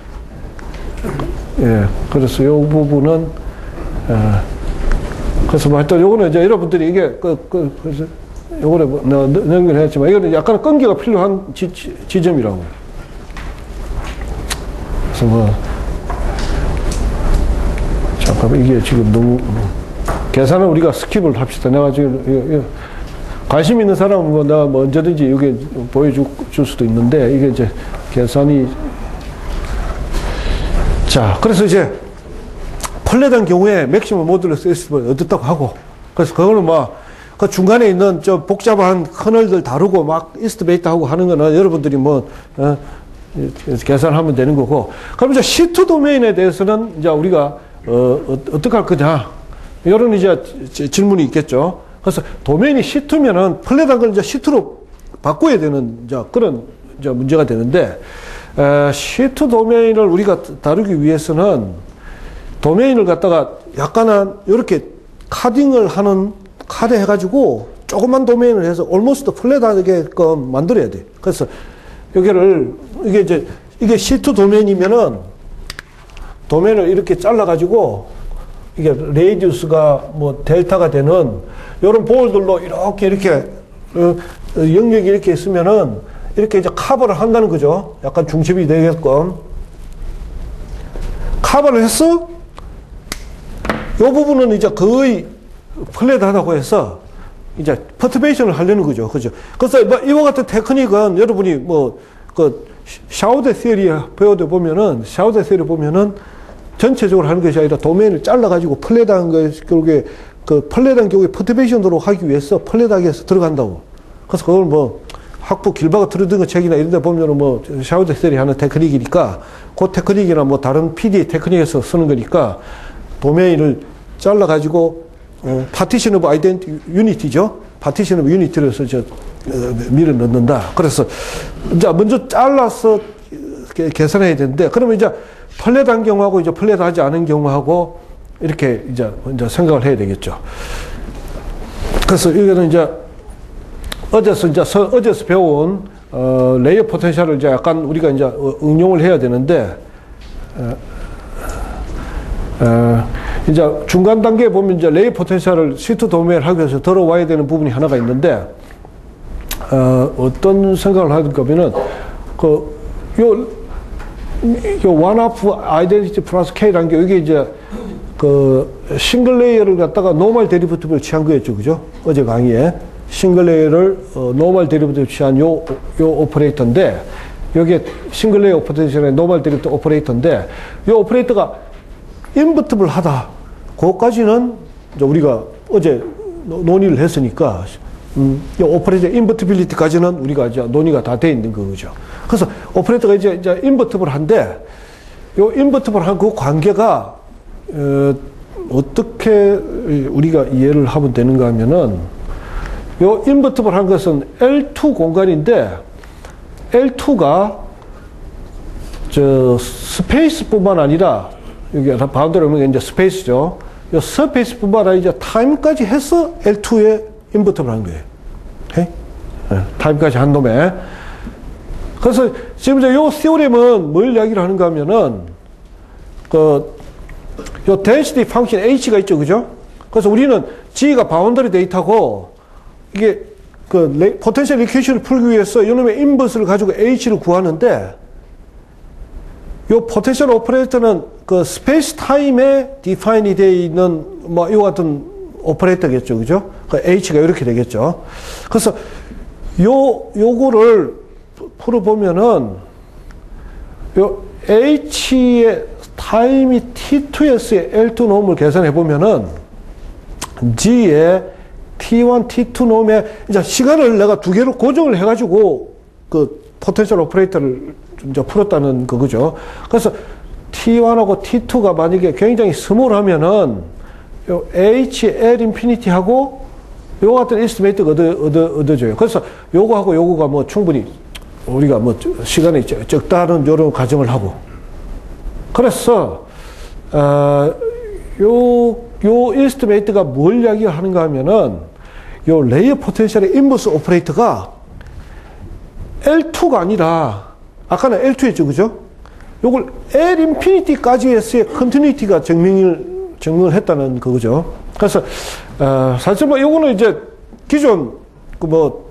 Speaker 1: 예, 그래서 요 부분은, 어, 그래서 뭐 하여튼 요거는 이제 여러분들이 이게 그, 그, 그래서 요거는 뭐 넘기를 했지만, 이거는 약간 끈기가 필요한 지, 지, 지점이라고. 그래서 뭐, 잠깐만, 이게 지금 너무, 계산은 우리가 스킵을 합시다. 내가 지금, 이거, 이거 관심 있는 사람은 뭐 내가 뭐 언제든지 여기 보여줄 수도 있는데, 이게 이제 계산이. 자, 그래서 이제, 플랫한 경우에 맥시멈 모듈러 시스템을 얻었다고 하고, 그래서 그거는 뭐, 그 중간에 있는 저 복잡한 커널들 다루고 막 이스트베이트 하고 하는 거는 여러분들이 뭐, 어, 계산하면 되는 거고. 그럼 이제 씨 투 도메인에 대해서는 이제 우리가, 어, 어 어떻게 할 거냐. 이런 이제 질문이 있겠죠. 그래서 도메인이 씨 투면은 플랫한 걸 이제 씨 투로 바꿔야 되는 이제 그런 이제 문제가 되는데, 에, 씨 투 도메인을 우리가 다루기 위해서는 도메인을 갖다가 약간은 이렇게 카딩을 하는, 카드 해가지고 조그만 도메인을 해서 almost 플랫하게끔 만들어야 돼. 그래서 여기를, 이게 이제, 이게 씨 투 도메인이면은 도메인을 이렇게 잘라가지고 이게 레이디우스가 뭐 델타가 되는 이런 볼들로 이렇게 이렇게 어, 영역이 이렇게 있으면은 이렇게 이제 커버를 한다는 거죠. 약간 중심이 되게끔. 커버를 했어? 이 부분은 이제 거의 플랫하다고 해서 이제 퍼트베이션을 하려는 거죠. 그죠? 그래서 뭐 이와 같은 테크닉은 여러분이 뭐 그 샤우데 시리 배워도 보면은 샤우데 시리 보면은 전체적으로 하는 것이 아니라 도메인을 잘라가지고 플랫한 거, 결국에 그 플랫한 경우에 퍼트베이션으로 하기 위해서 플랫하게 해서 들어간다고. 그래서 그걸 뭐 학부 길바가 들어든 책이나 이런 데 보면은 뭐 샤우데 시리 하는 테크닉이니까 그 테크닉이나 뭐 다른 피디 테크닉에서 쓰는 거니까 도메인을 잘라가지고, 어, 파티션 오브 아이덴티, 유니티죠? 파티션 오브 유니티를 해서 저, 어, 밀어 넣는다. 그래서, 이제 먼저 잘라서 계산해야 되는데, 그러면 이제 플랫한 경우하고 이제 플랫하지 않은 경우하고 이렇게 이제, 이제 생각을 해야 되겠죠. 그래서 이거는 이제 어제서 이제 서, 어제서 배운, 어, 레이어 포텐셜을 이제 약간 우리가 이제 응용을 해야 되는데, 어, 어, 이제 중간 단계에 보면 이제 레이 포텐셜을 씨 투 도메인을 하기 위해서 들어와야 되는 부분이 하나가 있는데, 어, 어떤 생각을 하는가 하면은, 그, 요, 요 one-off identity 플러스 K라는 게 이게 이제 그 싱글 레이어를 갖다가 노멀 데리버티브를 취한 거였죠. 그죠? 어제 강의에. 싱글 레이어를 어, 노멀 데리베티브 취한 요, 요 오퍼레이터인데, 여기에 싱글 레이어 포텐셜의 노멀 데리베티브 오퍼레이터인데, 요 오퍼레이터가 인버티블 하다. 그것까지는 이제 우리가 어제 논의를 했으니까, 음, 이 오퍼레이터 인버티빌리티까지는 우리가 이제 논의가 다 돼 있는 거죠. 그래서 오퍼레이터가 이제, 이제 인버티블 한데, 요 인버티블 한 그 관계가, 어, 어떻게 우리가 이해를 하면 되는가 하면은, 요 인버티블 한 것은 엘 투 공간인데, 엘 투가 저 스페이스뿐만 아니라, 여기 바운더리 오면 이제 스페이스죠. 요 스페이스뿐만 아니라 이제 타임까지 해서 엘 투에 인버티블 한 거예요. 오케이? 네, 타임까지 한 놈에. 그래서 지금 이제 요 시오렘은 뭘 이야기를 하는가 하면은, 그, 요 density function H가 있죠. 그죠? 그래서 우리는 G가 바운더리 데이터고, 이게 그 레, 포텐셜 이퀘이션을 풀기 위해서 이놈의 인버스를 가지고 H를 구하는데, 요 포텐셜 오퍼레이터는 그 스페이스 타임에 디파인이 되어 있는 뭐 이와 같은 오퍼레이터겠죠. 그죠? 그 H가 이렇게 되겠죠. 그래서 요, 요거를 풀어보면은, 요 H의 타임이 티 투에서의 엘 투 놈을 계산해보면은, G의 티 원, 티 투 놈의 이제 시간을 내가 두 개로 고정을 해가지고 그 포텐셜 오퍼레이터를 이제 풀었다는 그거죠. 그래서 티 원하고 티 투가 만약에 굉장히 스몰하면은 요 H, L 인피니티하고 요거 같은 에스티메이트가 얻어, 얻어, 얻어져요. 그래서 요거하고 요거가 뭐 충분히 우리가 뭐 시간이 적다는 요런 가정을 하고. 그래서, 어, 요, 요 에스티메이트가 뭘 이야기하는가 하면은 요 레이어 포텐셜의 인버스 오퍼레이터가 엘 투가 아니라 아까는 엘 투였죠. 그죠? 요걸 L 인피니티까지 해서의 컨티뉴이티가 증명을, 증명을 했다는 그거죠. 그래서, 어, 사실 뭐 요거는 이제 기존 그 뭐,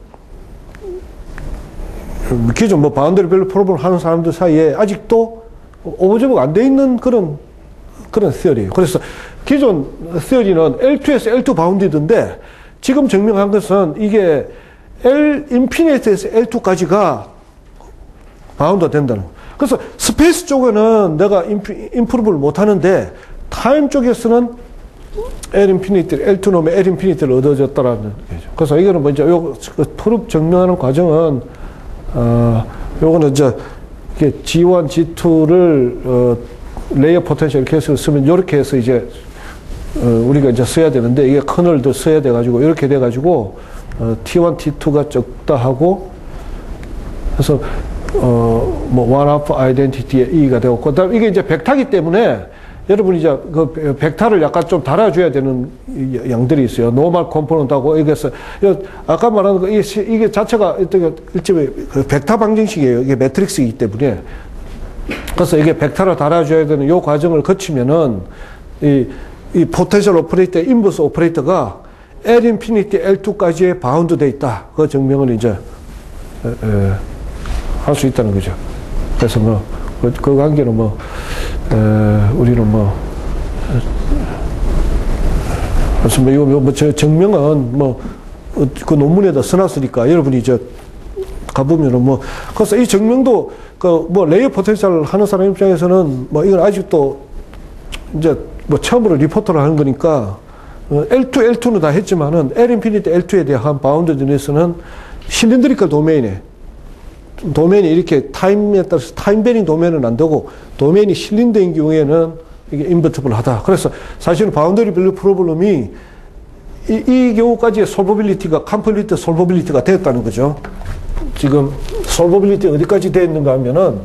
Speaker 1: 기존 뭐 바운더리 밸류 프로블럼 하는 사람들 사이에 아직도 오버제보가 안 돼 있는 그런, 그런 시어리예요. 그래서 기존 시어리는 엘 투에서 엘 투 바운디드인데 지금 증명한 것은 이게 L 인피니트에서 엘 투까지가 바운드가 된다는 거예요. 그래서 스페이스 쪽에는 내가 인프루브를 못 하는데 타임 쪽에서는 L 인피니티, 엘 투 놈의 L 인피니티를 얻어졌다라는 거죠. 그래서 이거는 뭐 이제 요 프루프 증명하는 과정은 어, 요거는 이제 지 원, 지 투를 어, 레이어 포텐셜 계속 쓰면 이렇게 해서 이제 어, 우리가 이제 써야 되는데 이게 커널도 써야 돼가지고 이렇게 돼가지고 어, 티 원, 티 투가 적다 하고 그래서 어, 뭐 one half identity의 E가 되고 그다음 이게 이제 벡터이기 때문에 여러분이 이제 그 벡터를 약간 좀 달아줘야 되는 양들이 있어요. 노멀 컴포넌트하고 이게서 아까 말한 거 이게, 이게 자체가 일종의 그 벡터 방정식이에요. 이게 매트릭스이기 때문에 그래서 이게 벡터를 달아줘야 되는 요 과정을 거치면은 이, 이 포텐셜 오퍼레이터, 인버스 오퍼레이터가 L 인피니티 엘 투까지의 바운드 돼 있다. 그 증명을 이제 할 수 있다는 거죠. 그래서 뭐 그, 그 관계는 뭐 에, 우리는 뭐 그래서 뭐 이거 뭐 저 증명은 뭐 그 논문에다 써놨으니까 여러분이 이제 가보면은 뭐 그래서 이 증명도 그 뭐 레이어 포텐셜 하는 사람 입장에서는 뭐 이건 아직도 이제 뭐 처음으로 리포터를 하는 거니까 엘 투, 엘 투는 다 했지만은 L 인피니티 엘 투에 대한 바운드드네스는 실린드리컬 도메인에 도메인이 이렇게 타임에 따라서 타임 베링 도메인은 안 되고 도메인이 실린드인 경우에는 이게 인버티블 하다. 그래서 사실은 바운더리 밸류 프로블럼이 이, 이 경우까지의 솔버빌리티가 컴플리트 솔버빌리티가 되었다는 거죠. 지금 솔버빌리티 어디까지 되어 있는가 하면은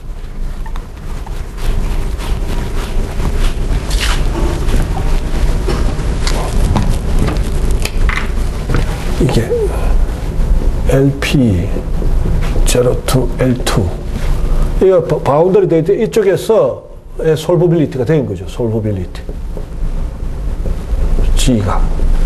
Speaker 1: 이게 엘피 제로 투 엘 투 이거 바운더리 데이터 이쪽에서 솔버빌리티가 된 거죠. 솔버빌리티 G가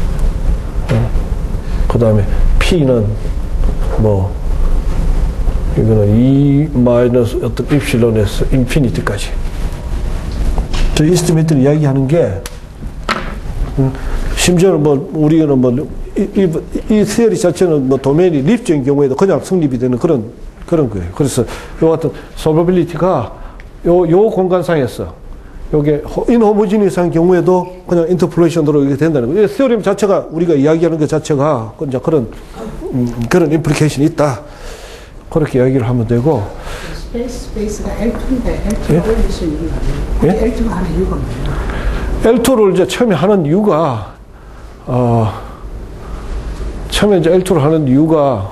Speaker 1: 그 다음에 P는 뭐 이거는 이 마이너스 어떤 입실론에서 인피니티까지 저 이스티메이트를 이야기하는 게 음, 심지어는 뭐 우리는 뭐 이 이 시어리 자체는 뭐 도메인이 립적인 경우에도 그냥 성립이 되는 그런 그런 거예요. 그래서 요 같은 솔버빌리티가 요 요 공간상에서 요게 인호모지니스한 경우에도 그냥 인터폴레이션으로 이렇게 된다는 거예요. 시어림 자체가 우리가 이야기하는 것 자체가 이제 그런 음, 그런 임플리케이션이 있다. 그렇게 이야기를 하면 되고.
Speaker 3: 스페이스 스페이스가 엘 투인데 엘 투를
Speaker 1: 예?
Speaker 3: 올릴 수 있는 거 아니에요?
Speaker 1: 예?
Speaker 3: 엘 투가 하는 이유가 뭐예요?
Speaker 1: 엘 투를 이제 처음에 하는 이유가, 어, 처음에 이제 엘 투를 하는 이유가,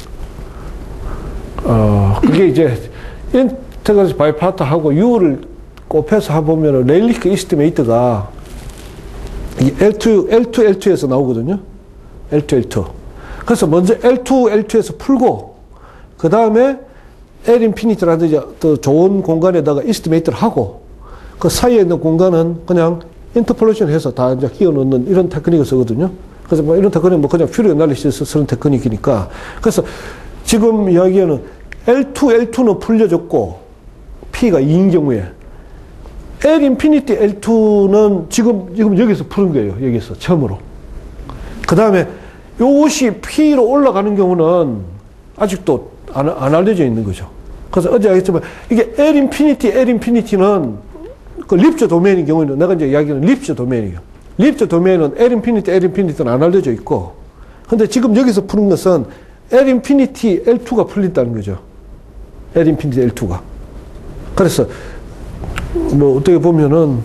Speaker 1: 어, 그게 이제, 인테그레이션 바이파트하고 U를 곱해서 해보면, 레일리크 이스티메이트가, 이 엘 투, 엘 투, 엘 투에서 나오거든요. 엘 투, 엘 투. 그래서 먼저 엘 투, 엘 투에서 풀고, 그 다음에 L 인피니티라든지 더 좋은 공간에다가 이스티메이트를 하고, 그 사이에 있는 공간은 그냥 인터폴레이션 해서 다 이제 끼워 넣는 이런 테크닉을 쓰거든요. 그래서 뭐 이런 테크닉은 뭐 그냥 퓨리 애널리시스 쓰는 테크닉이니까. 그래서 지금 이야기하는 엘 투, 엘 투는 풀려졌고, P가 이인 경우에, L 인피니티 엘 투는 지금, 지금 여기서 푸는 거예요. 여기서 처음으로. 그 다음에 요것이 P로 올라가는 경우는 아직도 안, 안 알려져 있는 거죠. 그래서 어제 얘기했지만 이게 L 인피니티, L 인피니티는 그 립저 도메인인 경우에는 내가 이제 이야기하는 립저 도메인이에요. 립저 도메인은 L 인피니티, L 인피니티는 안 알려져 있고, 근데 지금 여기서 푸는 것은 L 인피니티 엘 투가 풀린다는 거죠. L 인피니티 엘 투가. 그래서 뭐 어떻게 보면은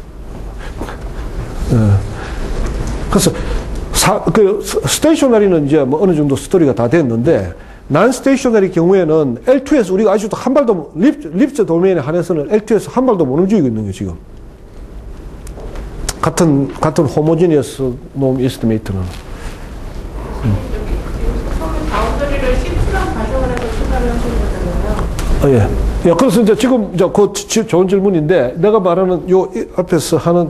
Speaker 1: 어, 그래서 사, 그 스테이셔너리는 이제 뭐 어느 정도 스토리가 다 됐는데, 난 스테이셔너리 경우에는 엘 투에서 우리가 아직도 한 발도, 립, 립저 도메인에 한해서는 엘 투에서 한 발도 못 움직이고 있는 거예요, 지금. 같은, 같은 호모지니어스 놈 이스티메이트는. 음.
Speaker 4: 처음에 바운더리를 시프랑 가정을 해서 추가를 하신 거잖아요.
Speaker 1: 어, 예. 예, 그래서 이제 지금, 이제 그 좋은 질문인데, 내가 말하는 요 앞에서 하는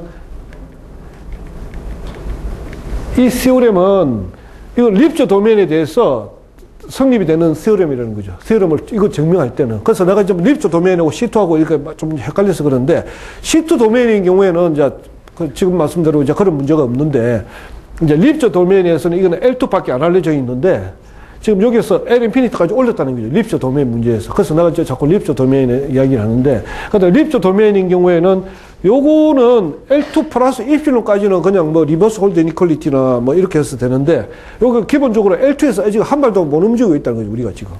Speaker 1: 이 시오렘은, 이거 립저 도메인에 대해서 성립이 되는 시오렘이라는 거죠. 시오렘을 이거 증명할 때는. 그래서 내가 좀 립저 도메인하고 씨 투하고 이렇게 좀 헷갈려서 그러는데, 씨 투 도메인인 경우에는 이제 그 지금 말씀대로 이제 그런 문제가 없는데, 이제 립저 도메인에서는 이거는 엘 투밖에 안 알려져 있는데, 지금 여기서 L 인피니티까지 올렸다는 거죠. 립저 도메인 문제에서. 그래서 내가 이제 자꾸 립저 도메인에 이야기를 하는데, 근데 립저 도메인인 경우에는 요거는 엘 투 플러스 입실론까지는 그냥 뭐 리버스 홀드 이니퀄리티나 뭐 이렇게 해서 되는데, 요거 기본적으로 엘 투에서 아직 한 발도 못 움직이고 있다는 거죠, 우리가 지금.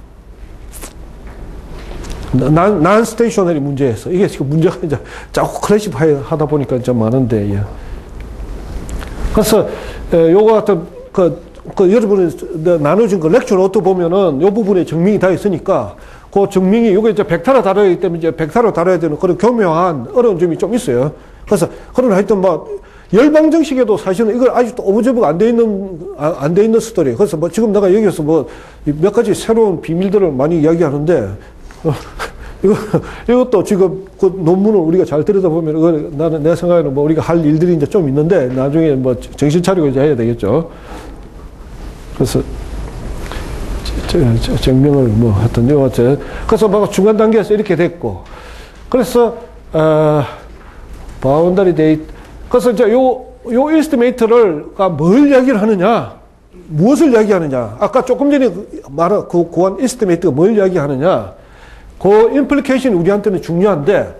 Speaker 1: 난, 난 스테이셔너리 문제에서. 이게 지금 문제가 이제 자꾸 클래시파이 하다 보니까 좀 많은데, 예. 그래서, 에, 요거 같은, 그, 그 여러분이 나눠준 그 렉처 노트 보면은 요 부분에 증명이 다 있으니까, 그 증명이, 요게 이제 벡터로 다뤄야 때문에 이제 벡터로 다뤄야 되는 그런 교묘한 어려운 점이 좀 있어요. 그래서, 그러나 하여튼 뭐, 열방정식에도 사실은 이걸 아직도 오브저브가 안 돼 있는, 안 돼 있는 스토리. 그래서 뭐 지금 내가 여기서 뭐 몇 가지 새로운 비밀들을 많이 이야기하는데, 어, 이거, 이것도 지금 그 논문을 우리가 잘 들여다보면, 이거 나는 내 생각에는 뭐 우리가 할 일들이 이제 좀 있는데, 나중에 뭐 정신 차리고 이제 해야 되겠죠. 그래서, 저, 저, 증명을 뭐 하여튼, 요, 저, 그래서 막 중간 단계에서 이렇게 됐고, 그래서, 어, 바운더리 데이트, 그래서 이제 요, 요 이스티메이터를가 뭘 이야기를 하느냐, 무엇을 이야기하느냐, 아까 조금 전에 말한 그 고한 이스티메이터가 뭘 이야기하느냐, 그 임플리케이션이 우리한테는 중요한데,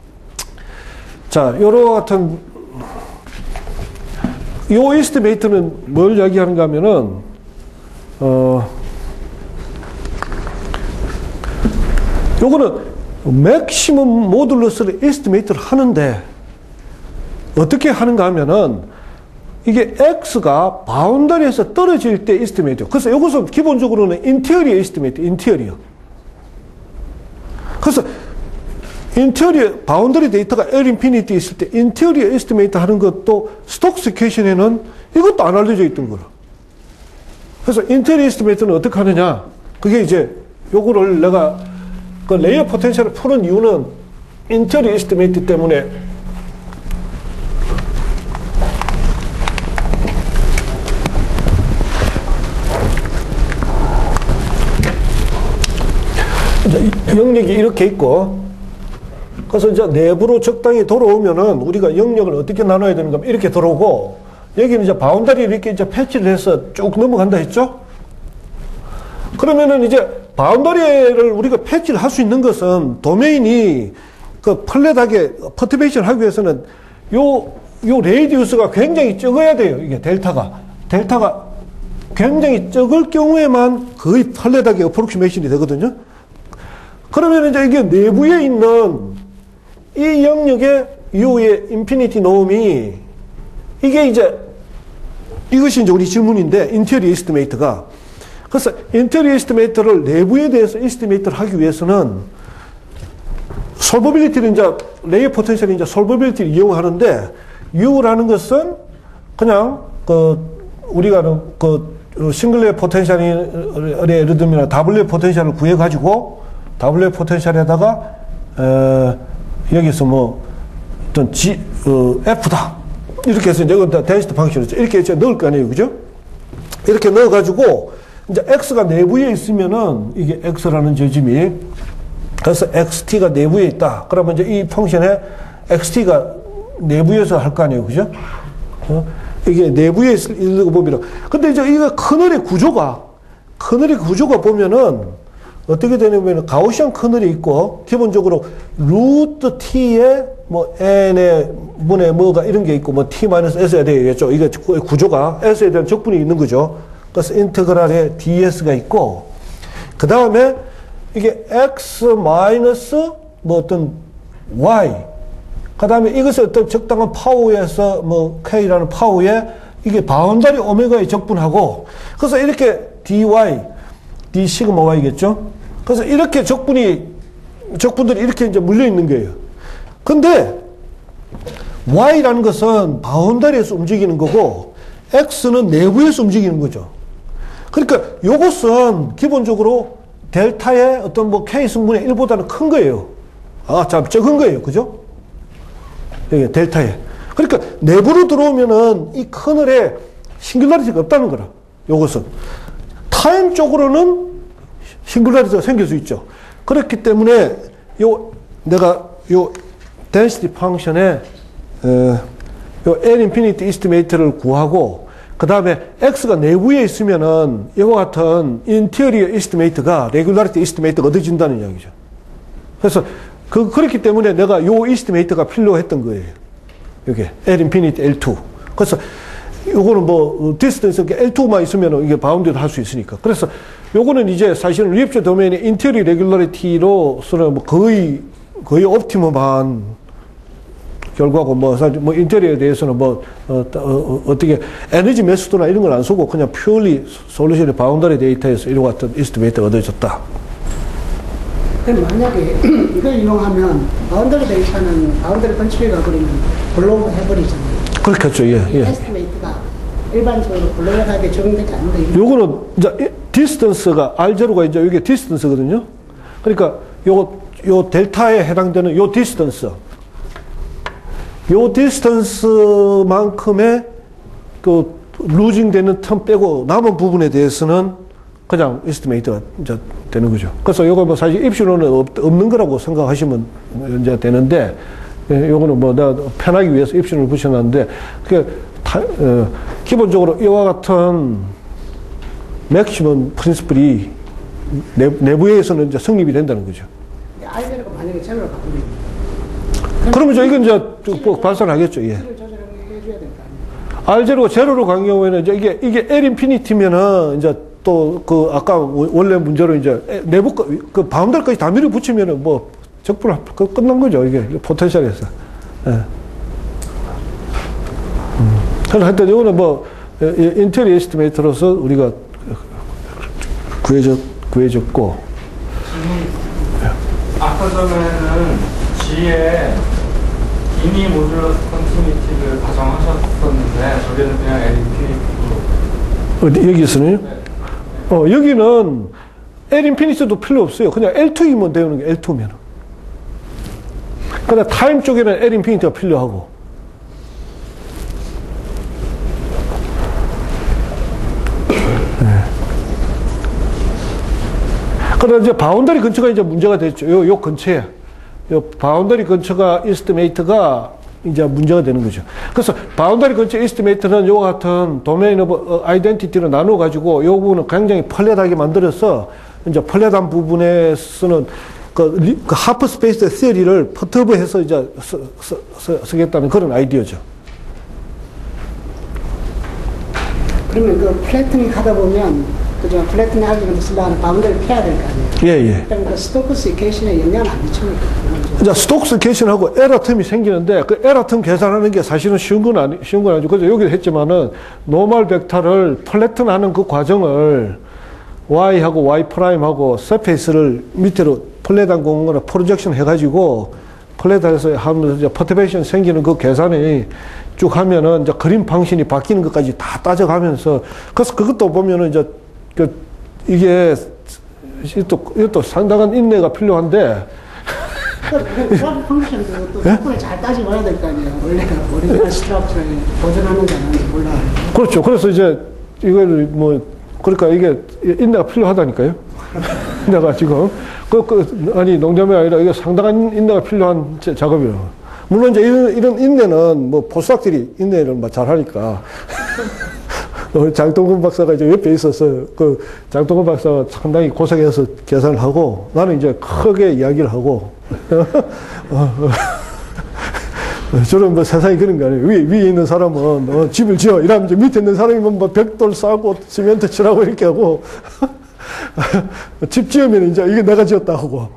Speaker 1: 자, 요런 같은, 요 이스티메이터는 뭘 이야기하는가 하면은, 어, 요거는 맥시멈 모듈러스를 이스티메이트를 하는데, 어떻게 하는가 하면은, 이게 X가 바운더리에서 떨어질 때 이스티메이터. 그래서 이것은 기본적으로는 인테리어 이스티메이터, 인테리어. 그래서 인테리어, 바운더리 데이터가 L 인피니티 있을 때 인테리어 이스티메이터 하는 것도 스톡스 이퀘이션에는 이것도 안 알려져 있던 거라. 그래서 인테리어 이스티메이터는 어떻게 하느냐. 그게 이제 요거를 내가 그 레이어 포텐셜을 푸는 이유는 인테리어 이스티메이터 때문에 영역이 이렇게 있고, 그래서 이제 내부로 적당히 돌아오면은 우리가 영역을 어떻게 나눠야 되는가, 이렇게 들어오고, 여기는 이제 바운더리를 이렇게 이제 패치를 해서 쭉 넘어간다 했죠? 그러면은 이제 바운더리를 우리가 패치를 할 수 있는 것은 도메인이 그 플랫하게 퍼트베이션을 하기 위해서는 요, 요 레이디우스가 굉장히 적어야 돼요. 이게 델타가. 델타가 굉장히 적을 경우에만 거의 플랫하게 어프록시메이션이 되거든요. 그러면 이제 이게 내부에 있는 이 영역의 U의 인피니티 노음이 이게 이제 이것이 이제 우리 질문인데 인테리어 에스티메이트가 그래서 인테리어 에스티메이트를 내부에 대해서 에스티메이트를 하기 위해서는 솔버빌리티를 이제 레이어 포텐셜이 이제 솔버빌리티를 이용하는데 U라는 것은 그냥 그 우리가 그 싱글 레이어 포텐셜이 예를 들면 더블 포텐셜을 구해 가지고 더블 포텐셜에다가 에 여기서 뭐 어떤 G 어, F다 이렇게 해서 이제 이건 덴시티 펑션이죠. 이렇게 이제 넣을 거 아니에요, 그죠? 이렇게 넣어 가지고 이제 X가 내부에 있으면은 이게 X라는 저짐이 그래서 엑스티가 내부에 있다. 그러면 이제 이 펑션에 엑스티가 내부에서 할 거 아니에요, 그죠? 어? 이게 내부에 있는 거 보면은 근데 이제 이거 커널의 구조가 커널의 구조가 보면은 어떻게 되냐면 가우시안 커널이 있고 기본적으로 루트 t에 뭐 n의 분의 뭐가 이런 게 있고 뭐 t 마이너스 s에 되겠죠. 이게 구조가 s에 대한 적분이 있는 거죠. 그래서 인테그랄에 ds가 있고 그 다음에 이게 x 마이너스 뭐 어떤 y 그 다음에 이것의 어떤 적당한 파워에서 뭐 k라는 파워에 이게 바운다리 오메가에 적분하고 그래서 이렇게 dy d 시그마 y겠죠. 그래서 이렇게 적분이 적분들이 이렇게 이제 물려 있는 거예요. 근데 y라는 것은 바운다리에서 움직이는 거고 x는 내부에서 움직이는 거죠. 그러니까 요것은 기본적으로 델타의 어떤 뭐 k 승분의 일보다는 큰 거예요. 아, 참 적은 거예요, 그죠? 여기 델타에. 그러니까 내부로 들어오면은 이 커널에 싱귤라리티가 없다는 거라. 요것은 타임 쪽으로는 싱귤라리티가 생길 수 있죠. 그렇기 때문에 요 내가 요 density 펑션에 어, 요 L infinity estimate를 구하고 그 다음에 x가 내부에 있으면은 이와 같은 interior estimate가 regularity estimate가 얻어진다는 이야기죠. 그래서 그 그렇기 때문에 내가 요 estimate가 필요했던 거예요. 이게 L infinity 엘 투. 그래서 요거는 뭐 디스턴스 엘 투만 있으면 이게 바운드를 할 수 있으니까. 그래서 요거는 이제 사실은 리앱션 도메인의 인테리어 레귤러리티로서는 뭐 거의 거의 옵티멈한 결과고 뭐 사실 뭐 인테리어에 대해서는 뭐 어, 어, 어떻게 에너지 매수도나 이런 걸 안 쓰고 그냥 퓨얼리 솔루션의 바운더리 데이터에서 이런 같은 에스티메이트가 얻어졌다.
Speaker 3: 그럼 만약에 이걸 이용하면 바운더리 데이터는 바운더리 컨치리가 그리면 블로우 해버리잖아요.
Speaker 1: 그렇겠죠, 예, 예.
Speaker 3: 에스티메이트가 일반적으로 블로우하게 적용되지 않는데
Speaker 1: 요거는 이제 디스턴스가 알 제로가 이제 이게 디스턴스거든요. 그러니까 요, 요 델타에 해당되는 요 디스턴스 요 디스턴스만큼의 그 루징 되는 텀 빼고 남은 부분에 대해서는 그냥 에스티메이트가 이제 되는 거죠. 그래서 요거 뭐 사실 입시로는 없, 없는 거라고 생각하시면 이제 되는데, 예, 요거는 뭐 내가 편하기 위해서 입시를 붙여놨는데, 그, 타, 어, 기본적으로 이와 같은 맥시멈 프린시플이 내, 내부에서는 이제 성립이 된다는 거죠.
Speaker 3: 알제로가 만약에 제로를 바꾸면
Speaker 1: 그러면 저 이건 이제 꼭 발산하겠죠, 예. 알 제로가 제로로 간 경우에는 이제 이게, 이게 L 인피니티면은 이제 또 그 아까 원래 문제로 이제 내부 그 바운더리까지 다 밀어 붙이면은 뭐 적분 끝난 거죠, 이게 포텐셜에서. 예. 음. 그래서 하여튼 이거는 뭐 인테리어 에스티메이터로서 우리가 구해졌, 구해졌고.
Speaker 5: 아까 전에는 G에 이미 모듈러스 컨티니티를 가정하셨었는데 저기는 그냥 L 인피니티로.
Speaker 1: 어디 여기서는요? 네. 어 여기는 L 인피니티도 필요 없어요. 그냥 엘 투이면 되는 게 엘 투면. 그러나 타임 쪽에는 L 인피니티가 필요하고. 네. 그러나 이제 바운더리 근처가 이제 문제가 됐죠. 요, 요 근처에. 요 바운더리 근처가 에스티메이트가 이제 문제가 되는 거죠. 그래서 바운더리 컨스트레인트 에스티메이트는 요와 같은 도메인 오브 아이덴티티를 나눠 가지고 요 부분은 굉장히 펄렛하게 만들어서 이제 펄렛한 부분에 쓰는 그, 그 하프 스페이스 시어리를 퍼터브해서 이제 써, 써, 써, 쓰겠다는 그런 아이디어죠.
Speaker 3: 그러면 그 플래트닝 하다 보면 그죠? 플래트닝 하려면 쓰려면 바운더리를 피해야 될 거 아니에요?
Speaker 1: 예, 예.
Speaker 3: 그러니까 스토크스 이퀘이션에 영향을 안 미칩니까?
Speaker 1: 이제 스톡스 이퀘이션하고 에러 텀이 생기는데 그 에러 텀 계산하는 게 사실은 쉬운 건 아니, 쉬운 건 아니죠. 그래서 여기도 했지만은 노멀 벡터를 플래튼하는 그 과정을 y하고 y 프라임하고 서페이스를 밑으로 플랫한 공간을 프로젝션 해가지고 플랫에서 하면서 이제 퍼터베이션 생기는 그 계산이 쭉 하면은 이제 그림 방식이 바뀌는 것까지 다 따져가면서 그래서 그것도 보면은 이제 그 이게 이것도, 이것도 상당한 인내가 필요한데
Speaker 3: 그래프 펑션도 또 조건을 잘 따지고 와야 될 거 아니에요. 원래가 오리지널 스트럭처에 보존하는지 안 하는지 몰라.
Speaker 1: 그렇죠. 그래서 이제 이걸 뭐 그러니까 이게 인내가 필요하다니까요. 인내가 지금 그, 그 아니 농담이 아니라 이게 상당한 인내가 필요한 제, 작업이에요. 물론 이제 이런, 이런 인내는 뭐 포스닥들이 인내를 막 잘하니까. 장동건 박사가 이제 옆에 있어서 그 장동건 박사가 상당히 고생해서 계산을 하고 나는 이제 크게 이야기를 하고 저는 뭐 세상이 그런 거 아니에요. 위에, 위에 있는 사람은 어, 집을 지어 이러면 이제 밑에 있는 사람이면 뭐 벽돌 싸고 시멘트 칠하고 이렇게 하고 집 지으면 이제 이게 내가 지었다 하고.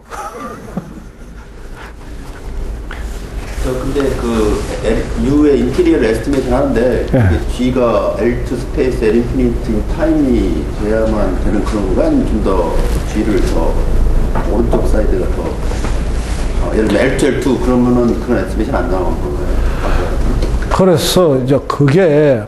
Speaker 6: 저 근데 그 U의 인테리어를 에스티메이션 하는데
Speaker 1: 예.
Speaker 6: G가 엘 투 스페이스 L 인피니티 타임이 돼야만 되는 그런 건가? 아니면 좀 더 G를 더 오른쪽 사이드가 더 어, 예를 들면 엘 투 엘 투 그러면은 그런 에스티메이션 안 나오는 건가요?
Speaker 1: 그래서 이제 그게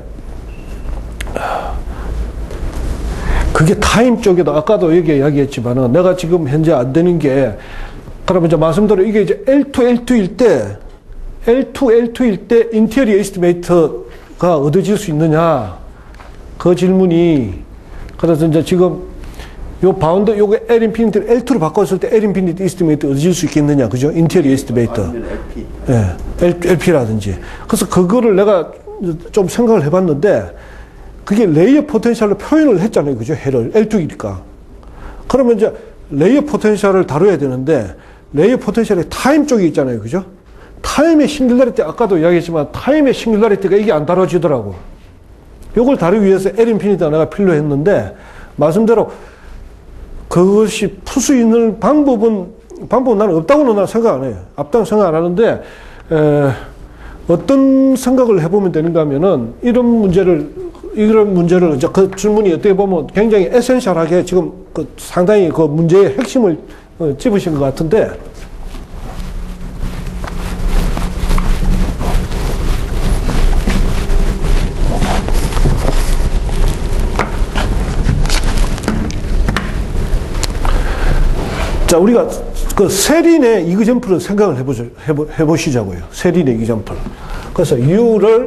Speaker 1: 그게 타임 쪽에도 아까도 얘기 이야기했지만은 내가 지금 현재 안 되는 게 그러면 이제 말씀대로 이게 이제 엘 투 엘 투일 때 엘 투 엘 투일 때 인테리어 에스티메이터가 얻어질 수 있느냐 그 질문이 그래서 이제 지금 요 바운드 요게 L 인피니티를 엘 투로 바꿨을 때 L 인피니티 에스티메이터 얻어질 수 있겠느냐 그죠? 인테리어 에스티메이터
Speaker 6: 아니면 엘피.
Speaker 1: 예, 엘피라든지 그래서 그거를 내가 좀 생각을 해봤는데 그게 레이어 포텐셜로 표현을 했잖아요 그죠? 해를 엘 투이니까 그러면 이제 레이어 포텐셜을 다뤄야 되는데 레이어 포텐셜의 타임 쪽이 있잖아요 그죠? 타임의 싱귤라리티 아까도 이야기했지만 타임의 싱귤라리티가 이게 안 다뤄지더라고. 요걸 다루기 위해서 L 인피니티가 내가 필요했는데 말씀대로 그것이 풀 수 있는 방법은 방법은 나는 없다고는 난 생각 안 해요. 없다고 생각 안 하는데 에, 어떤 생각을 해보면 되는가 하면은 이런 문제를 이런 문제를 이제 그 질문이 어떻게 보면 굉장히 에센셜하게 지금 그 상당히 그 문제의 핵심을 어, 찝으신 것 같은데. 자, 우리가 그 세린의 이그젬플을 생각을 해보죠, 해보, 해보시자고요. 세린의 이그젬플. 그래서 U를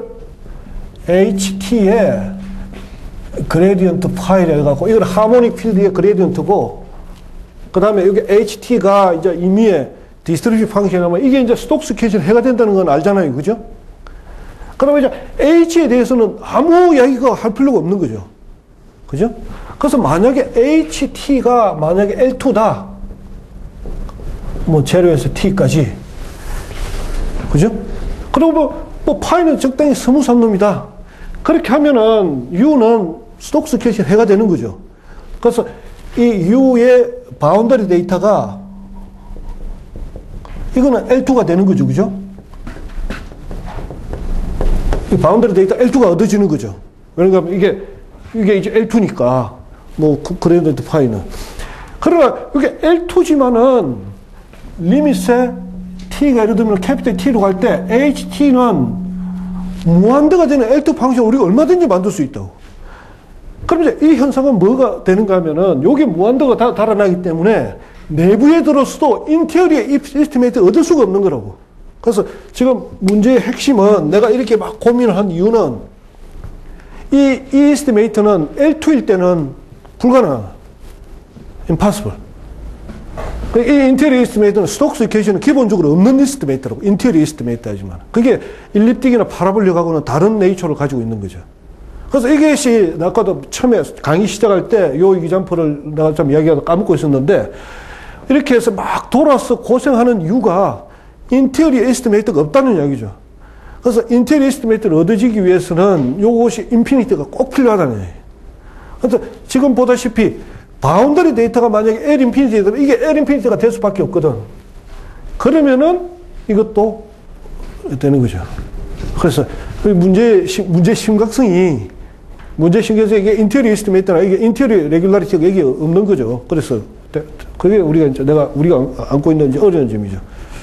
Speaker 1: 에이치티의 그레디언트 파일에 해갖고, 이건 하모닉 필드의 그레디언트고, 그 다음에 여기 에이치티가 이제 임의의 디스트리뷰 펑션이면 이게 이제 스톡스 이퀘이션 해가 된다는 건 알잖아요. 그죠? 그러면 이제 H에 대해서는 아무 이야기가 할 필요가 없는 거죠. 그죠? 그래서 만약에 에이치티가 만약에 엘 투다. 뭐, 제로에서 t까지. 그죠? 그리고 뭐, 뭐, 파이는 적당히 스무스한 놈이다. 그렇게 하면은, U는 스톡스 이퀘이션 해가 되는 거죠. 그래서 이 U의 바운더리 데이터가, 이거는 엘 투가 되는 거죠. 그죠? 이 바운더리 데이터 엘 투가 얻어지는 거죠. 그러니까 이게, 이게 이제 엘 투니까, 뭐, 그레디언트 파이는. 그러나, 이게 엘 투지만은, 리밋에 t가 예를 들면 캐피탈 t로 갈 때 ht는 무한대가 되는 엘 투 펑션 우리가 얼마든지 만들 수 있다고. 그럼 이제 이 현상은 뭐가 되는가 하면은 여기 무한대가 다 달아나기 때문에 내부에 들어서도 인테리어 에스티메이트 얻을 수가 없는 거라고. 그래서 지금 문제의 핵심은 내가 이렇게 막 고민을 한 이유는 이, 이 에스티메이트는 엘 투일 때는 불가능하다. impossible. 이 인테리어 이스티메이트는 스톡스 이퀘이션은 기본적으로 없는 이스티메이트라고. 인테리어 이스티메이트 하지만. 그게 일립틱이나 파라볼릭하고는 다른 네이처를 가지고 있는 거죠. 그래서 이것이, 아까도 처음에 강의 시작할 때 요 이점플을 내가 좀 이야기하다 까먹고 있었는데, 이렇게 해서 막 돌아서 고생하는 이유가 인테리어 이스티메이트가 없다는 이야기죠. 그래서 인테리어 이스티메이트를 얻어지기 위해서는 요것이 인피니티가 꼭 필요하다는 얘기예요. 그래서 지금 보다시피 바운더리 데이터가 만약에 L 인피니티면 이게 L 인피니티가 될 수밖에 없거든. 그러면은 이것도 되는 거죠. 그래서 문제, 문제 심각성이, 문제 심각성이 이게 인테리어 이스티메이트나 이게 인테리어 레귤라리티가 이게 없는 거죠. 그래서 그게 우리가 이제 내가, 우리가 안고 있는 이제 어려운 점이죠.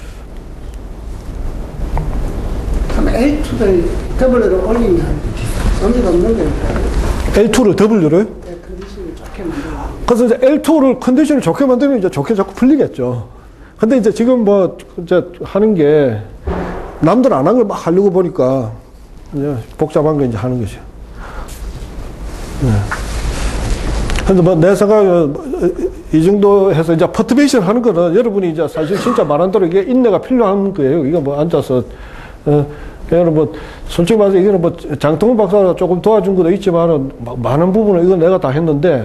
Speaker 3: 그럼 엘 투를 더블로 올리면 의미가 없는 거예요.
Speaker 1: 엘 투를 W로요?
Speaker 3: 네, 컨디션을 좋게 만들어.
Speaker 1: 그래서 이제 엘 투를 컨디션을 좋게 만들면 이제 좋게 자꾸 풀리겠죠. 근데 이제 지금 뭐, 이제 하는 게, 남들 안 한 걸 막 하려고 보니까, 이제 복잡한 거 이제 하는 거죠. 네. 근데 뭐, 내 생각에, 이 정도 해서 이제 퍼트베이션 하는 거는 여러분이 이제 사실 진짜 말한 대로 이게 인내가 필요한 거예요. 이거 뭐 앉아서, 어, 여러분 뭐, 솔직히 말해서 이거는 뭐, 장동훈 박사가 조금 도와준 것도 있지만은, 많은 부분은 이건 내가 다 했는데,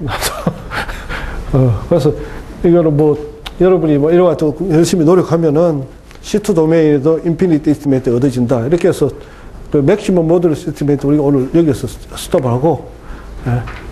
Speaker 1: 어, 그래서 이거는 뭐, 여러분이 뭐, 이런 것 열심히 노력하면은, 씨 투 도메인에도 인피니티 이스티메이트 얻어진다. 이렇게 해서, 그 맥시멈 모듈 이스티메이트 우리가 오늘 여기서 스톱하고, 예.